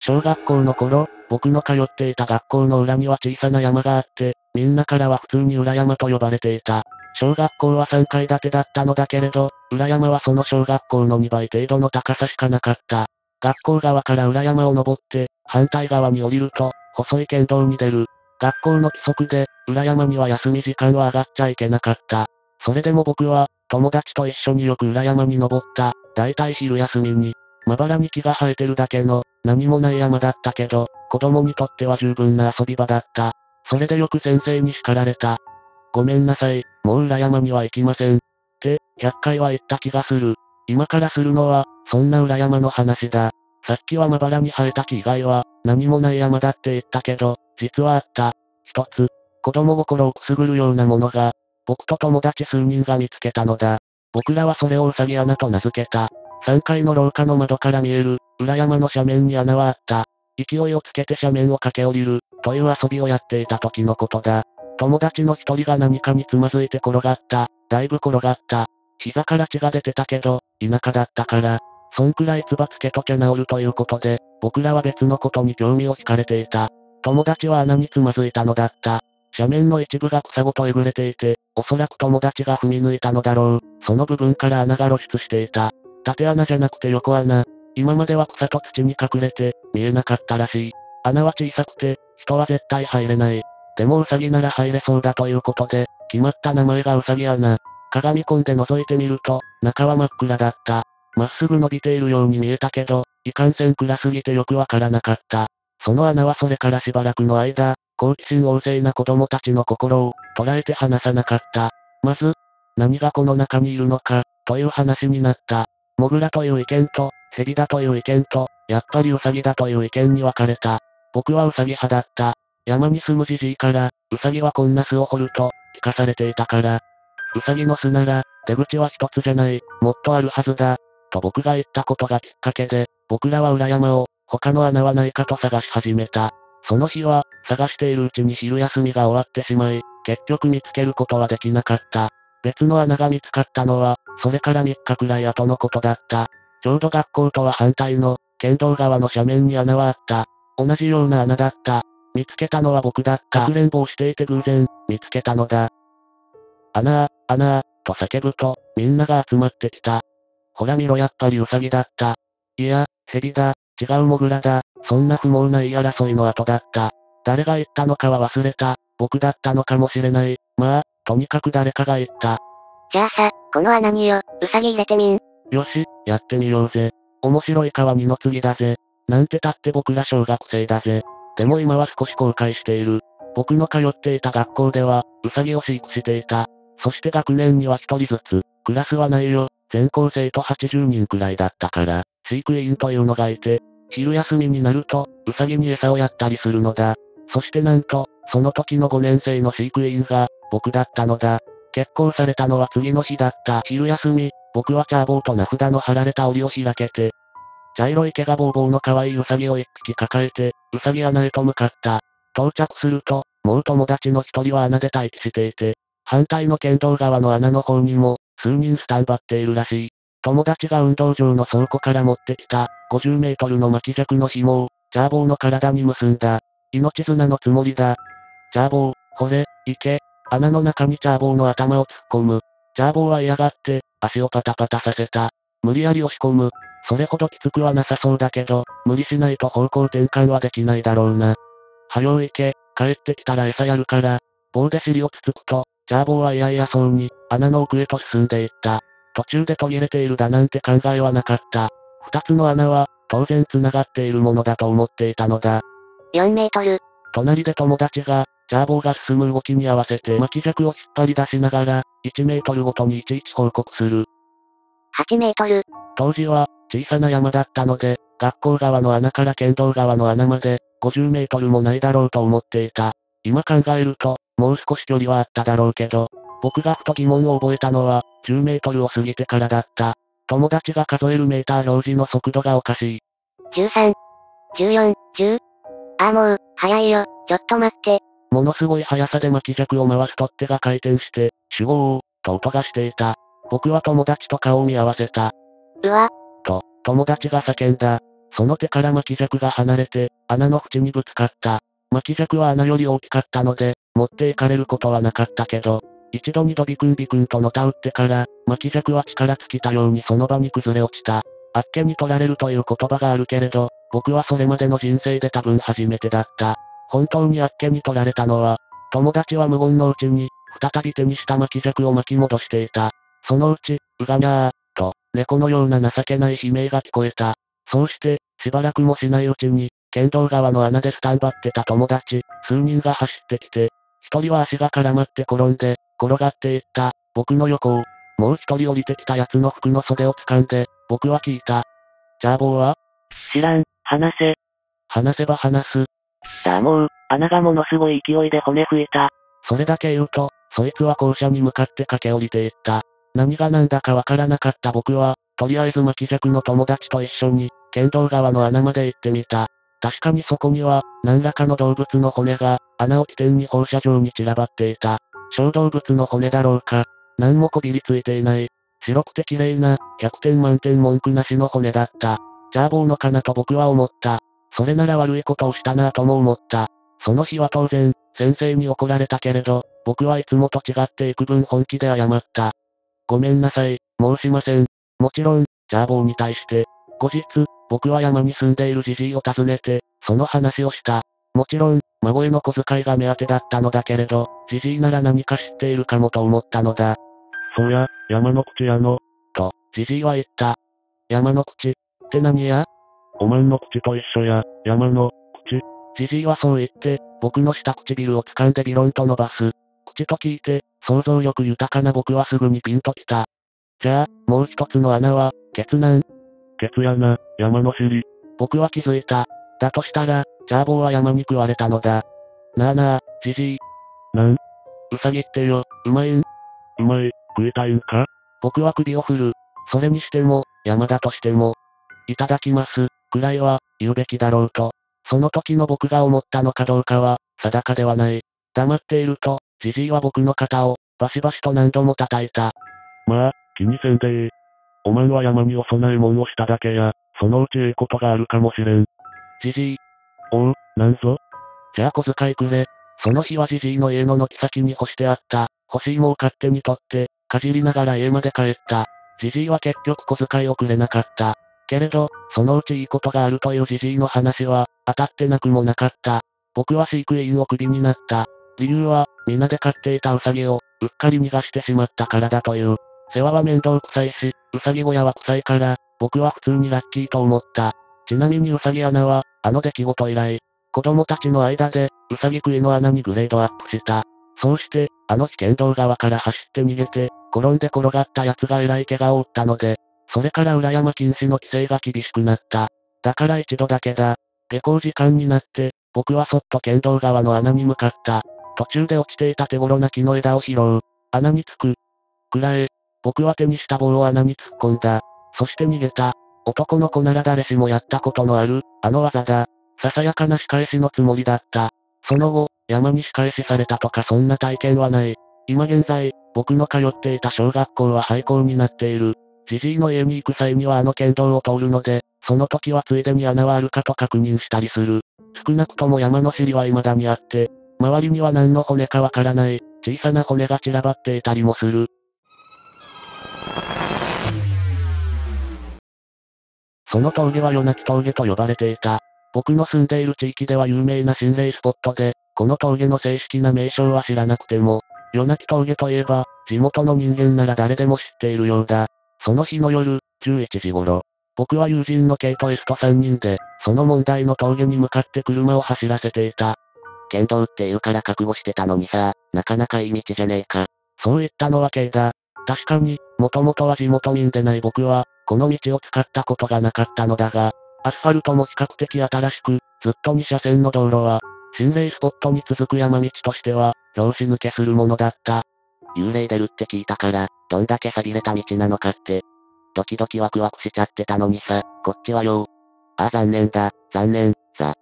小学校の頃、僕の通っていた学校の裏には小さな山があって、みんなからは普通に裏山と呼ばれていた。小学校は3階建てだったのだけれど、裏山はその小学校の2倍程度の高さしかなかった。学校側から裏山を登って、反対側に降りると、細い県道に出る。学校の規則で、裏山には休み時間は上がっちゃいけなかった。それでも僕は、友達と一緒によく裏山に登った。だいたい昼休みに。まばらに木が生えてるだけの、何もない山だったけど、子供にとっては十分な遊び場だった。それでよく先生に叱られた。ごめんなさい、もう裏山には行きません。って、100回は言った気がする。今からするのは、そんな裏山の話だ。さっきはまばらに生えた木以外は、何もない山だって言ったけど、実はあった。一つ、子供心をくすぐるようなものが、僕と友達数人が見つけたのだ。僕らはそれをウサギ穴と名付けた。3階の廊下の窓から見える、裏山の斜面に穴はあった。勢いをつけて斜面を駆け下りる、という遊びをやっていた時のことだ。友達の一人が何かにつまずいて転がった。だいぶ転がった。膝から血が出てたけど、田舎だったから、そんくらい唾つけときゃ治るということで、僕らは別のことに興味を惹かれていた。友達は穴につまずいたのだった。斜面の一部が草ごとえぐれていて、おそらく友達が踏み抜いたのだろう。その部分から穴が露出していた。縦穴じゃなくて横穴。今までは草と土に隠れて、見えなかったらしい。穴は小さくて、人は絶対入れない。でもウサギなら入れそうだということで、決まった名前がウサギ穴。鏡込んで覗いてみると、中は真っ暗だった。まっすぐ伸びているように見えたけど、いかんせん暗すぎてよくわからなかった。その穴はそれからしばらくの間、好奇心旺盛な子供たちの心を、捉えて離さなかった。まず、何がこの中にいるのか、という話になった。モグラという意見と、ヘビだという意見と、やっぱりウサギだという意見に分かれた。僕はウサギ派だった。山に住むじじいから、ウサギはこんな巣を掘ると、聞かされていたから。ウサギの巣なら、出口は一つじゃない、もっとあるはずだ。と僕が言ったことがきっかけで、僕らは裏山を、他の穴はないかと探し始めた。その日は、探しているうちに昼休みが終わってしまい、結局見つけることはできなかった。別の穴が見つかったのは、それから3日くらい後のことだった。ちょうど学校とは反対の、県道側の斜面に穴はあった。同じような穴だった。見つけたのは僕だった。かくれんぼをしていて偶然、見つけたのだ。穴ー、と叫ぶと、みんなが集まってきた。ほら見ろやっぱりウサギだった。いや、ヘビだ、違うモグラだ、そんな不毛な言い争いの後だった。誰が言ったのかは忘れた。僕だったのかもしれない。まあ、とにかく誰かが言った。 じゃあさ、この穴によ、ウサギ入れてみん。 よし、やってみようぜ。面白い川二の次だぜ。なんてたって僕ら小学生だぜ。でも今は少し後悔している。僕の通っていた学校では、ウサギを飼育していた。そして学年には一人ずつ、クラスはないよ。全校生徒80人くらいだったから、飼育員というのがいて、昼休みになると、ウサギに餌をやったりするのだ。そしてなんと、その時の5年生の飼育員が、僕だったのだ。決行されたのは次の日だった。昼休み、僕はチャーボーと名札の貼られた檻を開けて、茶色い毛がボーボーの可愛いウサギを一匹抱えて、ウサギ穴へと向かった。到着すると、もう友達の一人は穴で待機していて、反対の県道側の穴の方にも、数人スタンバっているらしい。友達が運動場の倉庫から持ってきた、50メートルの巻き尺の紐を、チャーボーの体に結んだ。命綱のつもりだ。チャーボー、ほれ、行け。穴の中にチャーボーの頭を突っ込む。チャーボーは嫌がって、足をパタパタさせた。無理やり押し込む。それほどきつくはなさそうだけど、無理しないと方向転換はできないだろうな。はよ行け、帰ってきたら餌やるから。棒で尻をつつくと、チャーボーは嫌々そうに、穴の奥へと進んでいった。途中で途切れているだなんて考えはなかった。二つの穴は、当然繋がっているものだと思っていたのだ。 4メートル。 隣で友達が、チャーボーが進む動きに合わせて巻き尺を引っ張り出しながら、1メートルごとにいちいち報告する。 8メートル。 当時は、小さな山だったので、学校側の穴から県道側の穴まで、50メートルもないだろうと思っていた。今考えると、もう少し距離はあっただろうけど、僕がふと疑問を覚えたのは、10メートルを過ぎてからだった。友達が数えるメーター表示の速度がおかしい。 13、14、10。ああもう、早いよ、ちょっと待って。 ものすごい速さで巻き尺を回す取っ手が回転して、シュゴー、と音がしていた。僕は友達と顔を見合わせた。 うわ。 と、友達が叫んだ。 その手から巻き尺が離れて、穴の縁にぶつかった。巻き尺は穴より大きかったので、持っていかれることはなかったけど、一度二度ビクンビクンとのたうってから、巻き尺は力尽きたようにその場に崩れ落ちた。あっけに取られるという言葉があるけれど、僕はそれまでの人生で多分初めてだった。本当にあっけに取られたのは、友達は無言のうちに、再び手にした巻き尺を巻き戻していた。そのうち、うがにゃー、と、猫のような情けない悲鳴が聞こえた。そうして、しばらくもしないうちに、県道側の穴でスタンバってた友達、数人が走ってきて、一人は足が絡まって転んで、転がっていった、僕の横を。もう一人降りてきた奴の服の袖を掴んで、僕は聞いた。じゃあ棒は？ 知らん、話せ。 話せば話す。 だもう、穴がものすごい勢いで骨吹いた。 それだけ言うと、そいつは校舎に向かって駆け降りていった。何が何だかわからなかった僕は、とりあえず巻き尺の友達と一緒に、県道側の穴まで行ってみた。確かにそこには、何らかの動物の骨が、穴を起点に放射状に散らばっていた。小動物の骨だろうか。何もこびりついていない。白くて綺麗な、100点満点文句なしの骨だった。じゃあ棒のかなと僕は思った。それなら悪いことをしたなぁとも思った。その日は当然、先生に怒られたけれど、僕はいつもと違って幾分本気で謝った。ごめんなさい、申しません。もちろん、ジャーボーに対して。後日、僕は山に住んでいるじじいを訪ねて、その話をした。もちろん、孫への小遣いが目当てだったのだけれど、じじいなら何か知っているかもと思ったのだ。そうや、山の口やの。と、じじいは言った。山の口って何や？おまんの口と一緒や、山の口。じじいはそう言って、僕の下唇を掴んでビロンと伸ばす。口と聞いて、想像力豊かな僕はすぐにピンときた。じゃあ、もう一つの穴は、ケツなん？ケツやな、山の尻。僕は気づいた。だとしたら、ジャーボーは山に食われたのだ。なあなあ、じじい。うさぎってよ、うまいん？うまい、食いたいんか？僕は首を振る。それにしても、山だとしても、いただきます、くらいは、言うべきだろうと。その時の僕が思ったのかどうかは、定かではない。黙っていると、じじいは僕の肩を、バシバシと何度も叩いた。まあ、気にせんでおまんは山にお供え物をしただけや、そのうちいいことがあるかもしれん。じじい。おう、なんぞ？じゃあ小遣いくれ。その日はじじいの家の軒先に干してあった、干し芋を勝手に取って、かじりながら家まで帰った。じじいは結局小遣いをくれなかった。けれど、そのうちいいことがあるというじじいの話は、当たってなくもなかった。僕は飼育員をクビになった。理由は、皆で飼っていたウサギを、うっかり逃がしてしまったからだという。世話は面倒くさいし、ウサギ小屋は臭いから、僕は普通にラッキーと思った。ちなみにウサギ穴は、あの出来事以来、子供たちの間で、ウサギ食いの穴にグレードアップした。そうして、あの日県道側から走って逃げて、転んで転がった奴が偉い怪我を負ったので、それから裏山禁止の規制が厳しくなった。だから一度だけだ。下校時間になって、僕はそっと県道側の穴に向かった。途中で落ちていた手頃な木の枝を拾う。穴につく。くらえ。僕は手にした棒を穴に突っ込んだ。そして逃げた。男の子なら誰しもやったことのある、あの技だ。ささやかな仕返しのつもりだった。その後、山に仕返しされたとかそんな体験はない。今現在、僕の通っていた小学校は廃校になっている。じじいの家に行く際にはあの県道を通るので、その時はついでに穴はあるかと確認したりする。少なくとも山の尻は未だにあって、周りには何の骨かわからない、小さな骨が散らばっていたりもする。その峠は夜泣き峠と呼ばれていた。僕の住んでいる地域では有名な心霊スポットで、この峠の正式な名称は知らなくても、夜泣き峠といえば、地元の人間なら誰でも知っているようだ。その日の夜、11時頃、僕は友人の K と S と3人で、その問題の峠に向かって車を走らせていた。 県道って言うから覚悟してたのにさ、なかなかいい道じゃねえか。 そう言ったのは K だ。確かに、もともとは地元民でない僕は、この道を使ったことがなかったのだが、アスファルトも比較的新しく、ずっと2車線の道路は、心霊スポットに続く山道としては、拍子抜けするものだった。 幽霊出るって聞いたから、どんだけ錆びれた道なのかって。ドキドキワクワクしちゃってたのにさ、こっちはよ。ああ残念だ、残念、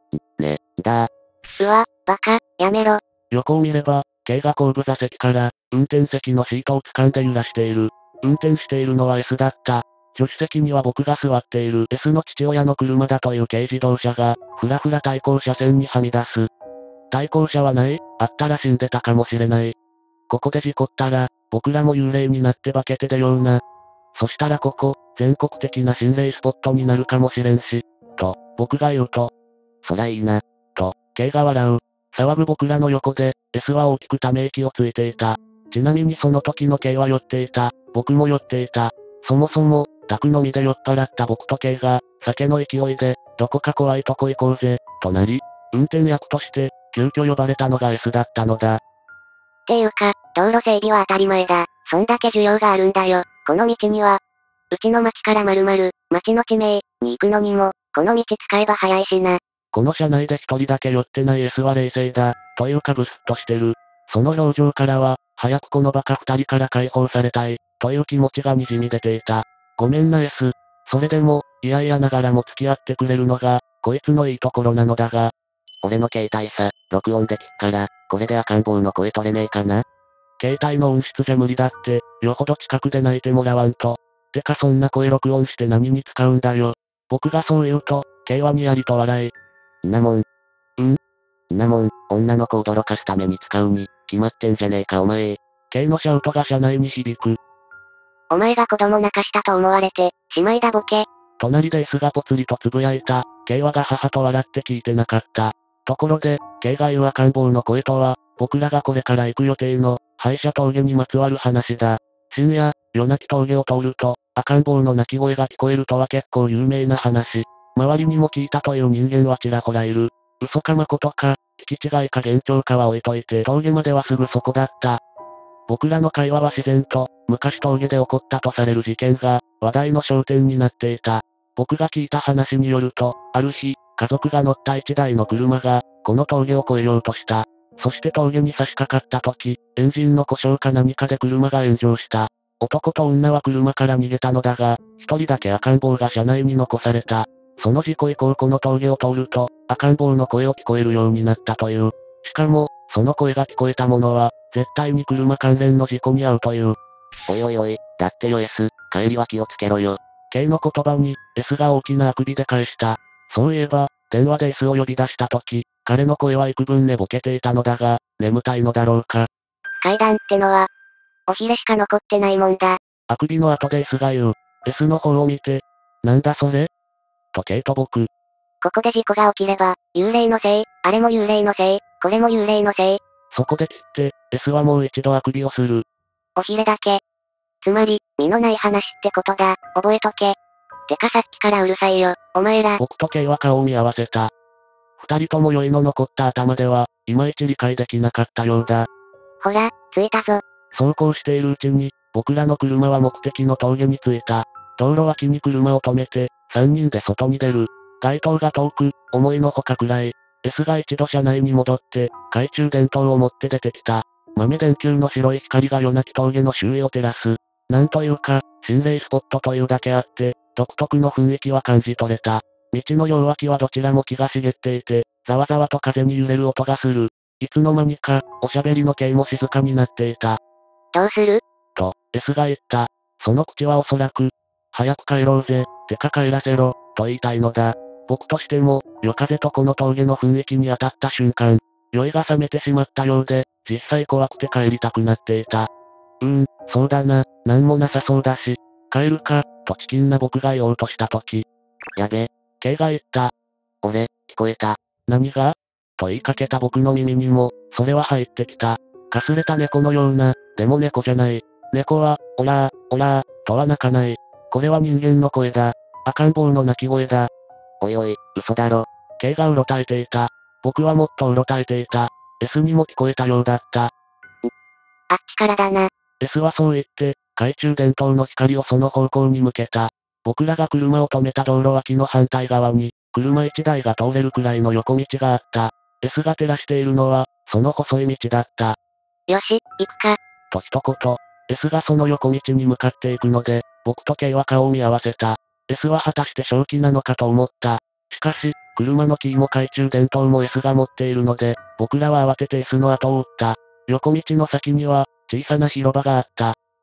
うわ、バカ、やめろ。 横を見れば、K が後部座席から、運転席のシートを掴んで揺らしている。運転しているのは S だった。 助手席には僕が座っている S の父親の車だという軽自動車が、ふらふら対向車線にはみ出す。対向車はない？あったら死んでたかもしれない。ここで事故ったら、僕らも幽霊になって化けて出ような。そしたらここ、全国的な心霊スポットになるかもしれんし。と、僕が言うと。 そらいいな。 と、K が笑う。騒ぐ僕らの横で、S は大きくため息をついていた。ちなみにその時の K は酔っていた。僕も酔っていた。そもそも、宅飲みで酔っ払った僕と K が、酒の勢いで、どこか怖いとこ行こうぜ、となり、運転役として、急遽呼ばれたのが S だったのだ。 っていうか、道路整備は当たり前だ。そんだけ需要があるんだよ。この道には。うちの町から〇〇、町の地名、に行くのにも、この道使えば早いしな。 この車内で一人だけ酔ってない S は冷静だ、というかブスッとしてる。その表情からは、早くこのバカ二人から解放されたい、という気持ちが滲み出ていた。ごめんな S。それでも、嫌々ながらも付き合ってくれるのが、こいつのいいところなのだが。 俺の携帯さ、録音で聞くから、これで赤ん坊の声取れねえかな？ 携帯の音質じゃ無理だって、よほど近くで泣いてもらわんと。てかそんな声録音して何に使うんだよ。僕がそう言うと、K はにやりと笑い。 んなもん。んなもん、女の子を驚かすために使うに、決まってんじゃねえかお前。 K のシャウトが車内に響く。 お前が子供泣かしたと思われて、しまいだボケ。 隣で S がぽつりとつぶやいた。K はガハハと笑って聞いてなかった。ところで、K が言う赤ん坊の声とは、僕らがこれから行く予定の、廃車峠にまつわる話だ。深夜、夜泣き峠を通ると、赤ん坊の泣き声が聞こえるとは結構有名な話。周りにも聞いたという人間はちらほらいる。嘘か誠か、聞き違いか幻聴かは置いといて峠まではすぐそこだった。僕らの会話は自然と、昔峠で起こったとされる事件が、話題の焦点になっていた。僕が聞いた話によると、ある日、家族が乗った一台の車が、この峠を越えようとした。そして峠に差し掛かった時、エンジンの故障か何かで車が炎上した。男と女は車から逃げたのだが、一人だけ赤ん坊が車内に残された。その事故以降この峠を通ると、赤ん坊の声を聞こえるようになったという。しかも、その声が聞こえたものは、絶対に車関連の事故に遭うという。 おいおいおい、だってよ S、帰りは気をつけろよ。 K の言葉に、S が大きなあくびで返した。そういえば、電話で S を呼び出した時、彼の声は幾分寝ぼけていたのだが、眠たいのだろうか。 階段ってのは、おひれしか残ってないもんだ。 あくびの後で S が言う。S の方を見て、なんだそれと K と僕。 ここで事故が起きれば、幽霊のせい、あれも幽霊のせい、これも幽霊のせい。 そこで切って、S はもう一度あくびをする。 おひれだけ。つまり、身のない話ってことだ、覚えとけ。てかさっきからうるさいよ、お前ら。 僕と K は顔を見合わせた。二人とも酔いの残った頭では、いまいち理解できなかったようだ。 ほら、着いたぞ。 走行しているうちに、僕らの車は目的の峠に着いた。道路脇に車を止めて、三人で外に出る。街灯が遠く、思いのほか暗い。S が一度車内に戻って、懐中電灯を持って出てきた。豆電球の白い光が夜泣き峠の周囲を照らす。なんというか、心霊スポットというだけあって、独特の雰囲気は感じ取れた。道の両脇はどちらも木が茂っていて、ざわざわと風に揺れる音がする。いつの間にか、おしゃべりの系も静かになっていた。 どうする？ と、S が言った。その口はおそらく、早く帰ろうぜ、てか帰らせろ、と言いたいのだ。僕としても、夜風とこの峠の雰囲気に当たった瞬間、酔いが覚めてしまったようで、実際怖くて帰りたくなっていた。そうだな、なんもなさそうだし、帰るか、とチキンな僕が言おうとしたとき、 やべ。 K が言った。 俺、聞こえた。 何がと言いかけた僕の耳にも、それは入ってきた。かすれた猫のような、でも猫じゃない。猫は、オラー、オラー、とは鳴かない。これは人間の声だ。赤ん坊の鳴き声だ。 おいおい、嘘だろ。 K がうろたえていた。僕はもっとうろたえていた。S にも聞こえたようだった。 あっちからだな。 S はそう言って、懐中電灯の光をその方向に向けた。僕らが車を止めた道路脇の反対側に、車一台が通れるくらいの横道があった。S が照らしているのは、その細い道だった。 よし、行くか。 と一言。S がその横道に向かっていくので、僕と K は顔を見合わせた。S は果たして正気なのかと思った。しかし、車のキーも懐中電灯も S が持っているので、僕らは慌てて S の後を追った。横道の先には、小さな広場があった。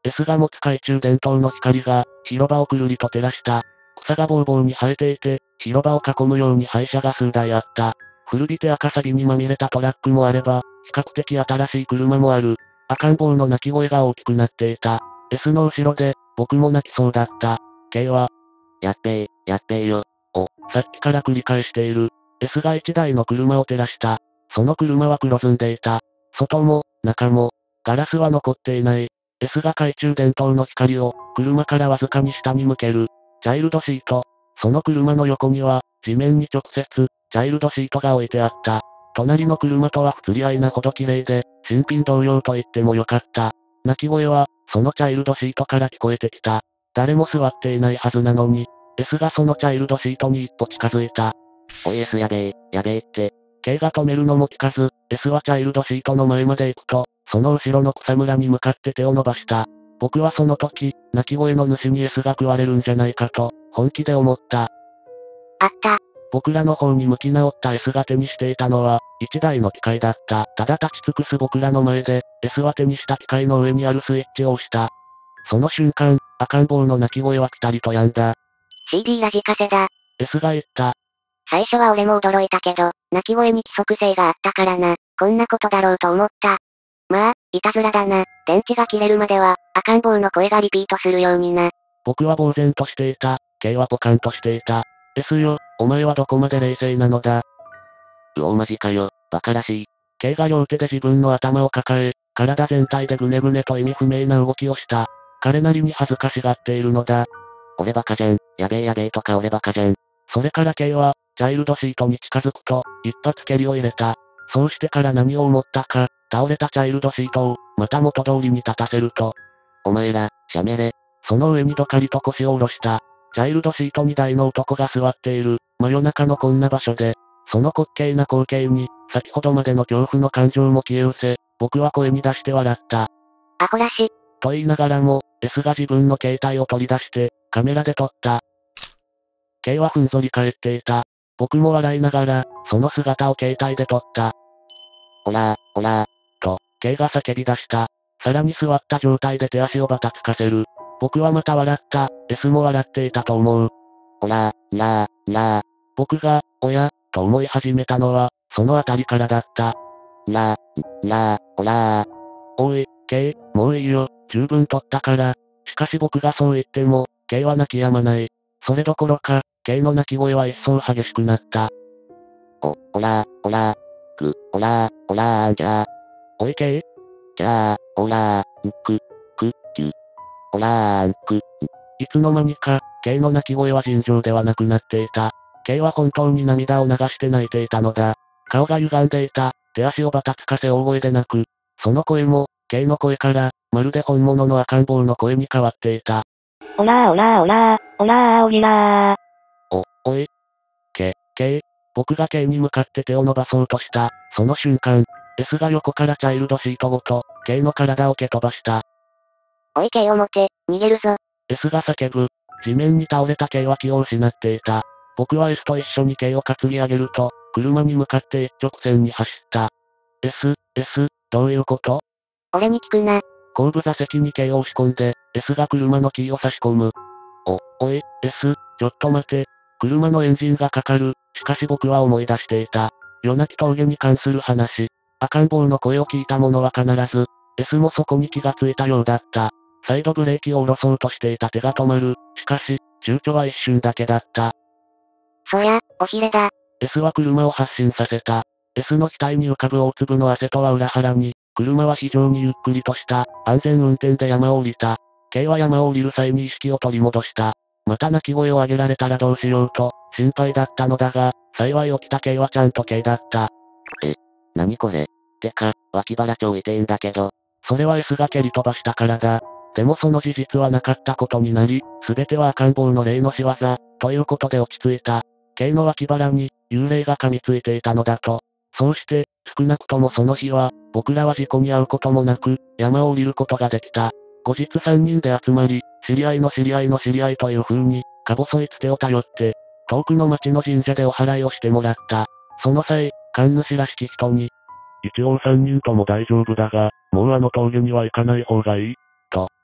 S が持つ懐中電灯の光が、広場をくるりと照らした。草がぼうぼうに生えていて、広場を囲むように廃車が数台あった。古びて赤錆にまみれたトラックもあれば、比較的新しい車もある。赤ん坊の泣き声が大きくなっていた。S の後ろで、僕も泣きそうだった。K は、 やっべえよ。 さっきから繰り返している。S が一台の車を照らした。その車は黒ずんでいた。外も、中も、ガラスは残っていない。S が懐中電灯の光を、車からわずかに下に向ける。チャイルドシート。その車の横には、地面に直接、チャイルドシートが置いてあった。隣の車とは不釣り合いなほど綺麗で、新品同様と言ってもよかった。泣き声は、そのチャイルドシートから聞こえてきた。誰も座っていないはずなのに、S がそのチャイルドシートに一歩近づいた。 おい S やべえって。 K が止めるのも聞かず、S はチャイルドシートの前まで行くと、その後ろの草むらに向かって手を伸ばした。僕はその時、泣き声の主に S が食われるんじゃないかと、本気で思った。 あった。 僕らの方に向き直った S が手にしていたのは、一台の機械だった。ただ立ち尽くす僕らの前で、S は手にした機械の上にあるスイッチを押した。その瞬間、赤ん坊の泣き声はピタリと止んだ。 CD ラジカセだ。 S が言った。 最初は俺も驚いたけど、泣き声に規則性があったからな。こんなことだろうと思った。まあ、いたずらだな。電池が切れるまでは、赤ん坊の声がリピートするようにな。 僕は呆然としていた。K はポカンとしていた。S よ、お前はどこまで冷静なのだ。 マジかよ、バカらしい。 K が両手で自分の頭を抱え、体全体でぐねぐねと意味不明な動きをした。彼なりに恥ずかしがっているのだ。 俺バカじゃん。やべえとか俺バカじゃん。 それから K は、チャイルドシートに近づくと、一発蹴りを入れた。そうしてから何を思ったか、倒れたチャイルドシートを、また元通りに立たせると。 お前ら、しゃべれ。 その上にどかりと腰を下ろした。チャイルドシートに台の男が座っている、真夜中のこんな場所で、その滑稽な光景に、先ほどまでの恐怖の感情も消え失せ、僕は声に出して笑った。 アホらし。 と言いながらも、S が自分の携帯を取り出して、カメラで撮った。K はふんぞり返っていた。僕も笑いながら、その姿を携帯で撮った。 オラー。 と、K が叫び出した。さらに座った状態で手足をばたつかせる。僕はまた笑った。S も笑っていたと思う。 オラー。 僕が、おや、と思い始めたのは、そのあたりからだった。 オラー。 おい、K、もういいよ、十分撮ったから。しかし僕がそう言っても、K は泣き止まない。それどころか、K の泣き声は一層激しくなった。 オラーんじゃー。 おい K？ じゃあ、オラーんく、オラーんく。 いつの間にか、K の泣き声は尋常ではなくなっていた。K は本当に涙を流して泣いていたのだ。顔が歪んでいた。手足をばたつかせ大声で泣く。その声も、K の声から、まるで本物の赤ん坊の声に変わっていた。 オラーオリラー。 おい。K、僕が K に向かって手を伸ばそうとした。その瞬間、S が横からチャイルドシートごと、K の体を蹴飛ばした。 おい K を持て、逃げるぞ。 S が叫ぶ。地面に倒れた K は気を失っていた。僕は S と一緒に K を担ぎ上げると、車に向かって一直線に走った。S、どういうこと？ 俺に聞くな。 後部座席に K を押し込んで、S が車のキーを差し込む。おい、S、ちょっと待て。車のエンジンがかかる。しかし僕は思い出していた。夜泣き峠に関する話。赤ん坊の声を聞いた者は必ず、S もそこに気がついたようだった。サイドブレーキを下ろそうとしていた手が止まる。しかし、躊躇は一瞬だけだった。 そりゃ、おひれだ。 S は車を発進させた。S の額に浮かぶ大粒の汗とは裏腹に、車は非常にゆっくりとした、安全運転で山を降りた。K は山を降りる際に意識を取り戻した。また泣き声を上げられたらどうしようと、心配だったのだが、幸い起きた K はちゃんと K だった。 何これ？てか、脇腹超痛えんだけど。 それは S が蹴り飛ばしたからだ。でもその事実はなかったことになり、すべては赤ん坊の霊の仕業、ということで落ち着いた。K の脇腹に、幽霊が噛みついていたのだと。そうして、少なくともその日は、僕らは事故に遭うこともなく、山を降りることができた。後日3人で集まり、知り合いの知り合いの知り合いという風に、か細いつてを頼って、遠くの町の神社でお祓いをしてもらった。その際、神主らしき人に、一応3人とも大丈夫だが、もうあの峠には行かない方がいい、と、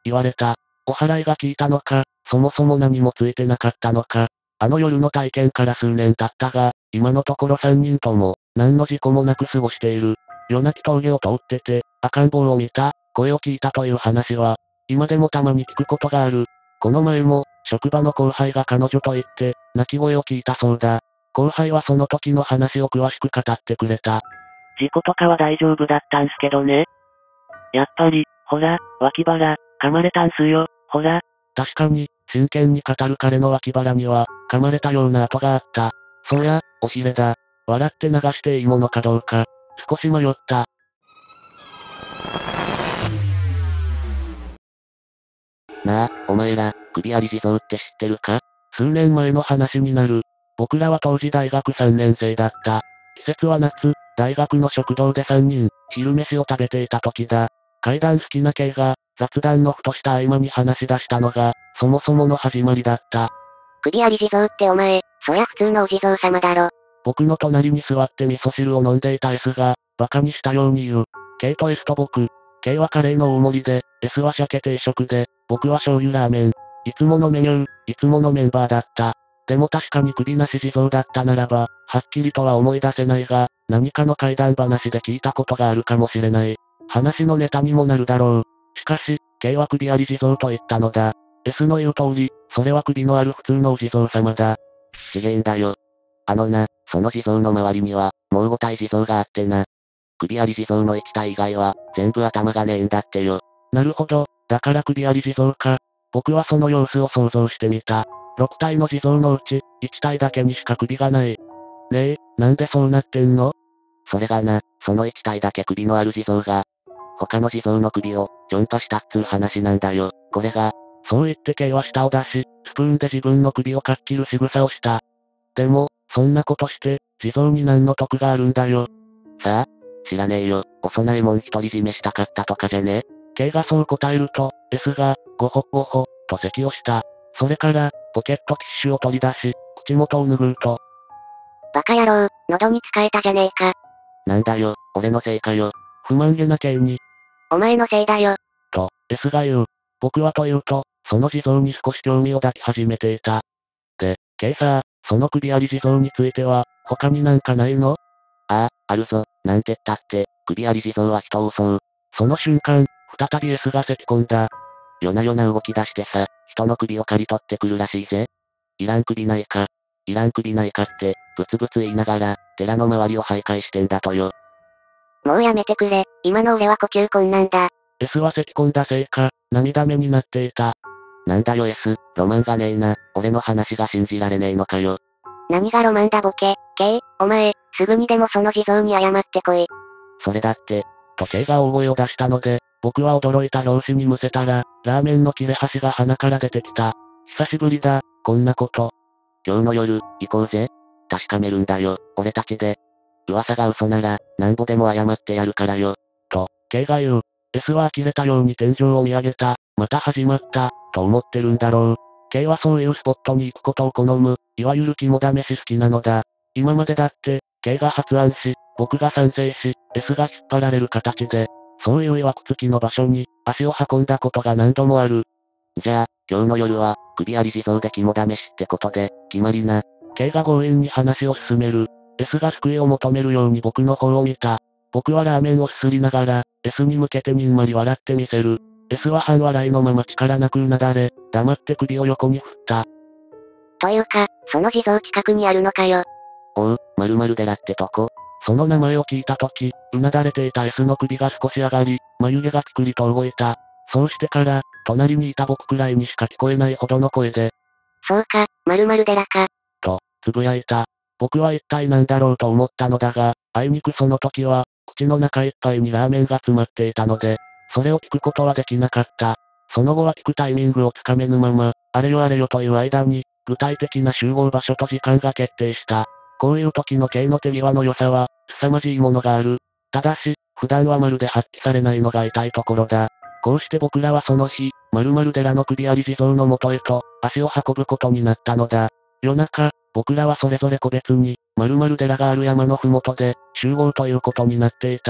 言われた。お祓いが効いたのか、そもそも何もついてなかったのか。あの夜の体験から数年経ったが、今のところ3人とも、何の事故もなく過ごしている。夜泣き峠を通ってて、赤ん坊を見た、声を聞いたという話は、今でもたまに聞くことがある。この前も、職場の後輩が彼女と言って、泣き声を聞いたそうだ。後輩はその時の話を詳しく語ってくれた。 事故とかは大丈夫だったんすけどね。やっぱり、ほら、脇腹、噛まれたんすよ、ほら。 確かに、真剣に語る彼の脇腹には、噛まれたような跡があった。そうや、おひれだ。笑って流していいものかどうか、少し迷った。 なあ、お前ら、首あり地蔵って知ってるか？ 数年前の話になる。僕らは当時大学3年生だった。季節は夏、大学の食堂で3人、昼飯を食べていた時だ。階段好きな K が、雑談のふとした合間に話し出したのが、そもそもの始まりだった。 首あり地蔵ってお前、そりゃ普通のお地蔵様だろ。 僕の隣に座って味噌汁を飲んでいた S が、バカにしたように言う。K と S と僕。K はカレーの大盛りで、S は鮭定食で、僕は醤油ラーメン。いつものメニュー、いつものメンバーだった。でも確かに首なし地蔵だったならば、はっきりとは思い出せないが、何かの怪談話で聞いたことがあるかもしれない。話のネタにもなるだろう。しかし、K は首あり地蔵と言ったのだ。S の言う通り、それは首のある普通のお地蔵様だ。 ちげえんだよ。その地蔵の周りには、もう5体地蔵があってな。首あり地蔵の1体以外は、全部頭がねえんだってよ。 なるほど、だから首あり地蔵か。僕はその様子を想像してみた。6体の地蔵のうち、1体だけにしか首がない。ねえ、なんでそうなってんの？ それがな、その1体だけ首のある地蔵が、他の地蔵の首を、ちょんぱしたっつう話なんだよ。これが。 そう言って K は舌を出し、スプーンで自分の首をかっきる仕草をした。でも、そんなことして、地蔵に何の得があるんだよ。 さあ、知らねえよ。お供え物独り占めしたかったとかじゃね？ K がそう答えると、S が、ごほっごほ、と咳をした。それから、ポケットティッシュを取り出し、口元を拭うと。 バカ野郎、喉に使えたじゃねえか。 なんだよ、俺のせいかよ。 不満げな K に。 お前のせいだよ。 と、S が言う。僕はというと、その地蔵に少し興味を抱き始めていた。で、K さ、その首あり地蔵については、他になんかないの？ ああ、あるぞ。なんてったって、首あり地蔵は人を襲う。 その瞬間、再び S が咳き込んだ。 夜な夜な動き出してさ、人の首を刈り取ってくるらしいぜ。いらん首ないか。いらん首ないかって、ブツブツ言いながら、寺の周りを徘徊してんだとよ。 もうやめてくれ、今の俺は呼吸困難だ。 S は咳き込んだせいか、涙目になっていた。 なんだよ S、ロマンがねえな。俺の話が信じられねえのかよ。 何がロマンだボケ、K、お前、すぐにでもその地蔵に謝ってこい。 それだって、 と K が大声を出したので、僕は驚いた拍子にむせたら、ラーメンの切れ端が鼻から出てきた。久しぶりだ、こんなこと。 今日の夜、行こうぜ。確かめるんだよ、俺たちで。噂が嘘なら、なんぼでも謝ってやるからよ。 と、K が言う。S は呆れたように天井を見上げた。また始まった、と思ってるんだろう。K はそういうスポットに行くことを好む、いわゆる肝試し好きなのだ。今までだって、K が発案し、僕が賛成し、S が引っ張られる形で、そういう曰く付きの場所に、足を運んだことが何度もある。 じゃあ、今日の夜は、首あり地蔵で肝試しってことで、決まりな。 K が強引に話を進める。S が救いを求めるように僕の方を見た。僕はラーメンをすすりながら、S に向けてにんまり笑ってみせる。S は半笑いのまま力なくうなだれ、黙って首を横に振った。 というか、その地蔵近くにあるのかよ。 おう、〇〇寺ってとこ。 その名前を聞いたとき、うなだれていた S の首が少し上がり、眉毛がピクリと動いた。そうしてから、隣にいた僕くらいにしか聞こえないほどの声で、 そうか、〇〇寺か。 と、つぶやいた。僕は一体何だろうと思ったのだが、あいにくその時は、口の中いっぱいにラーメンが詰まっていたので、それを聞くことはできなかった。その後は聞くタイミングをつかめぬまま、あれよあれよという間に、具体的な集合場所と時間が決定した。こういう時の K の手際の良さは、凄まじいものがある。ただし、普段はまるで発揮されないのが痛いところだ。こうして僕らはその日、〇〇寺の首あり地蔵の元へと、足を運ぶことになったのだ。夜中、僕らはそれぞれ個別に、〇〇寺がある山のふもとで、集合ということになっていた。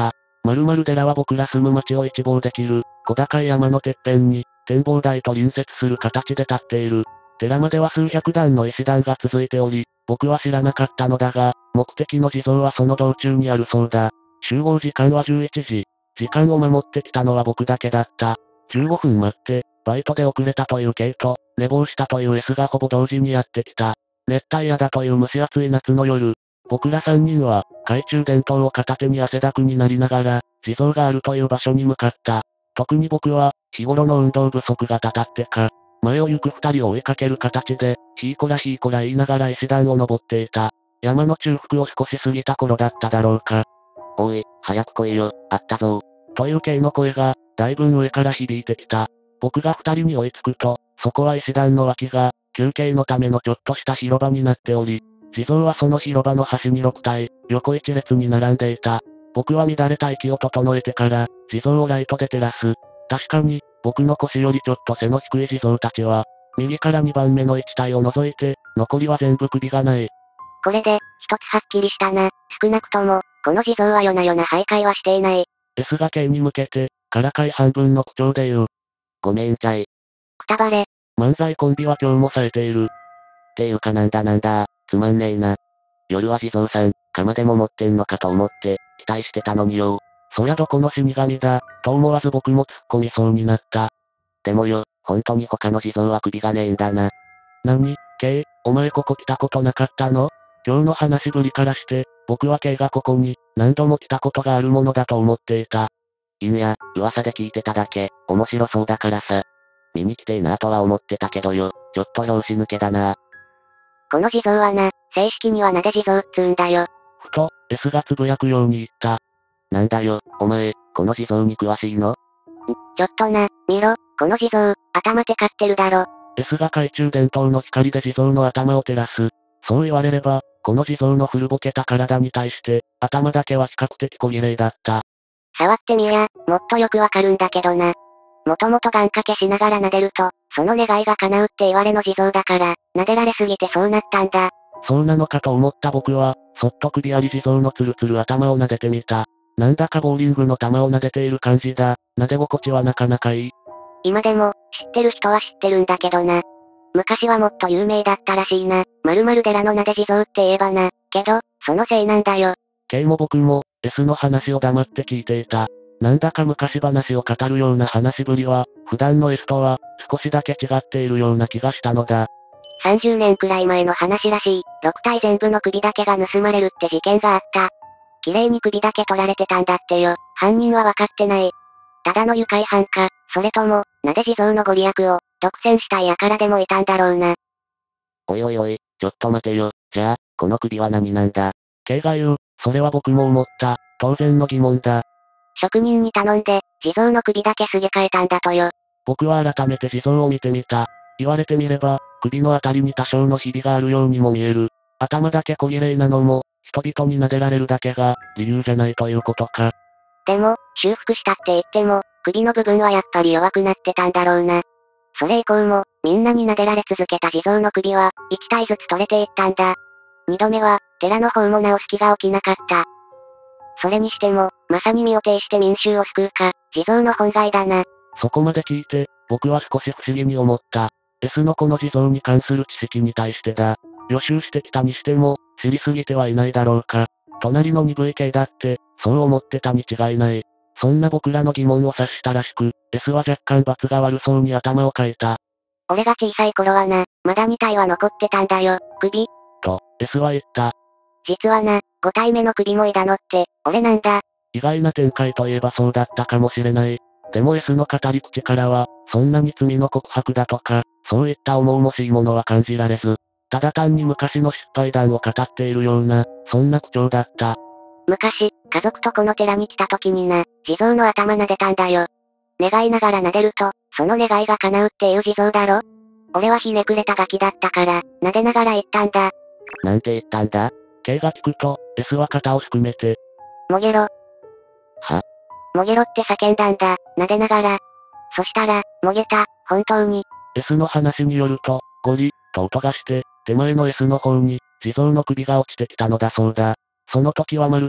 〇〇寺は僕ら住む町を一望できる、小高い山のてっぺんに、展望台と隣接する形で立っている。寺までは数百段の石段が続いており、僕は知らなかったのだが、目的の地蔵はその道中にあるそうだ。集合時間は11時。時間を守ってきたのは僕だけだった。15分待って、バイトで遅れたという K と、寝坊したという S がほぼ同時にやってきた。熱帯夜だという蒸し暑い夏の夜。僕ら3人は、懐中電灯を片手に汗だくになりながら、地蔵があるという場所に向かった。特に僕は、日頃の運動不足がたたってか、前を行く2人を追いかける形で、ヒーコラヒーコラ言いながら石段を登っていた。山の中腹を少し過ぎた頃だっただろうか。 おい、早く来いよ、あったぞ。 という系の声が、だいぶ上から響いてきた。僕が2人に追いつくと、そこは石段の脇が、休憩のためのちょっとした広場になっており、地蔵はその広場の端に6体、横一列に並んでいた。僕は乱れた息を整えてから、地蔵をライトで照らす。確かに、僕の腰よりちょっと背の低い地蔵たちは、右から2番目の1体を除いて、残りは全部首がない。 これで、一つはっきりしたな。少なくとも、この地蔵は夜な夜な徘徊はしていない。 S が K に向けて、からかい半分の口調で言う。 ごめんちゃい。 くたばれ。 漫才コンビは今日も冴えている。 っていうかなんだ、つまんねえな。夜は地蔵さん、鎌でも持ってんのかと思って、期待してたのによ。 そりゃどこの死神だ、と思わず僕も突っ込みそうになった。 でもよ、本当に他の地蔵は首がねえんだな。 何、K、お前ここ来たことなかったの？今日の話ぶりからして、僕は K がここに、何度も来たことがあるものだと思っていた。 いんや、噂で聞いてただけ、面白そうだからさ。見に来てえなとは思ってたけどよ、ちょっと拍子抜けだな。 この地蔵はな、正式にはなで地蔵っつうんだよ。 ふと、S がつぶやくように言った。 なんだよ、お前、この地蔵に詳しいの？ ちょっとな、見ろ、この地蔵、頭テカってるだろ。 S が懐中電灯の光で地蔵の頭を照らす。そう言われれば、この地蔵の古ぼけた体に対して、頭だけは比較的小綺麗だった。 触ってみりゃ、もっとよくわかるんだけどな。もともと願掛けしながら撫でると、その願いが叶うって言われの地蔵だから、撫でられすぎてそうなったんだ。 そうなのかと思った僕は、そっと首あり地蔵のツルツル頭を撫でてみた。なんだかボーリングの球を撫でている感じだ。撫で心地はなかなかいい。 今でも、知ってる人は知ってるんだけどな。昔はもっと有名だったらしいな。〇〇寺の撫で地蔵って言えばな。けど、そのせいなんだよ。 K も僕も、S の話を黙って聞いていた。なんだか昔話を語るような話しぶりは、普段の S とは、少しだけ違っているような気がしたのだ。 30年くらい前の話らしい。6体全部の首だけが盗まれるって事件があった。綺麗に首だけ取られてたんだってよ。犯人は分かってない。ただの愉快犯か、それとも、撫で地蔵のご利益を、独占したい輩でもいたんだろうな。 おいおいおい、ちょっと待てよ。じゃあ、この首は何なんだ？ K が言う、それは僕も思った。当然の疑問だ。 職人に頼んで、地蔵の首だけすげ替えたんだとよ。 僕は改めて地蔵を見てみた。言われてみれば、首のあたりに多少のひびがあるようにも見える。頭だけ小綺麗なのも、人々に撫でられるだけが、理由じゃないということか。 でも、修復したって言っても、首の部分はやっぱり弱くなってたんだろうな。それ以降も、みんなに撫でられ続けた地蔵の首は、1体ずつ取れていったんだ。2度目は、寺の方も直す気が起きなかった。それにしても、まさに身を挺して民衆を救うか、地蔵の本願だな。 そこまで聞いて、僕は少し不思議に思った。S のこの地蔵に関する知識に対してだ。予習してきたにしても、知りすぎてはいないだろうか。隣の鈍い系だって、そう思ってたに違いない。そんな僕らの疑問を察したらしく、S は若干罰が悪そうに頭をかいた。 俺が小さい頃はな、まだ2体は残ってたんだよ、首。 と、S は言った。 実はな、5体目の首もいだのって、俺なんだ。 意外な展開といえばそうだったかもしれない。でも S の語り口からは、そんなに罪の告白だとか、そういった重々しいものは感じられず、ただ単に昔の失敗談を語っているような、そんな口調だった。 昔、家族とこの寺に来た時にな、地蔵の頭撫でたんだよ。願いながら撫でると、その願いが叶うっていう地蔵だろ？俺はひねくれたガキだったから、撫でながら言ったんだ。 なんて言ったんだ？ K が聞くと、S は肩をすくめて、 もげろ。 は？ もげろって叫んだんだ、撫でながら。そしたら、もげた、本当に。 S の話によると、ゴリ、と音がして、手前の S の方に、地蔵の首が落ちてきたのだそうだ。その時はまるで、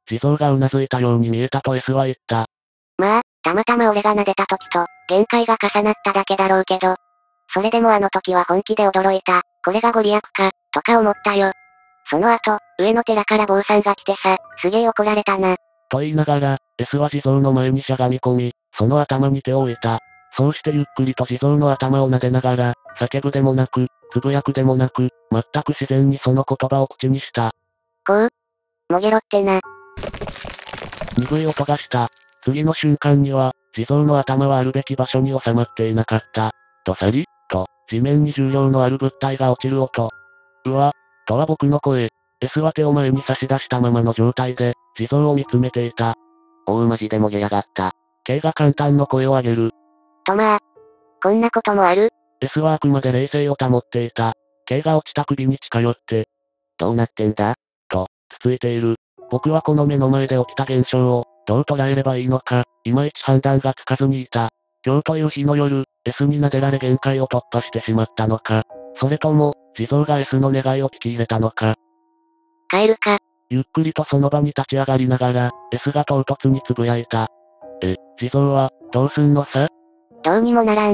地蔵が頷いたように見えたと S は言った。 まあ、たまたま俺が撫でた時と、限界が重なっただけだろうけど。それでもあの時は本気で驚いた。これがご利益か、とか思ったよ。その後、上の寺から坊さんが来てさ、すげえ怒られたな。 と言いながら、S は地蔵の前にしゃがみ込み、その頭に手を置いた。そうしてゆっくりと地蔵の頭を撫でながら、叫ぶでもなく、つぶやくでもなく、全く自然にその言葉を口にした。 こう、もげろってな。 鈍い音がした。次の瞬間には、地蔵の頭はあるべき場所に収まっていなかった。どさり、と、地面に重量のある物体が落ちる音。うわ、とは僕の声。S は手を前に差し出したままの状態で、地蔵を見つめていた。 おうマジでもげやがった。 K が簡単の声を上げる。 とまあ、こんなこともある？ S はあくまで冷静を保っていた。K が落ちた首に近寄って、 どうなってんだ？ と、つついている。僕はこの目の前で起きた現象を、どう捉えればいいのか、いまいち判断がつかずにいた。今日という日の夜、S に撫でられ限界を突破してしまったのか。それとも、地蔵が S の願いを聞き入れたのか。 帰るか。 ゆっくりとその場に立ち上がりながら、S が唐突につぶやいた。地蔵は、どうすんのさ？ どうにもならん。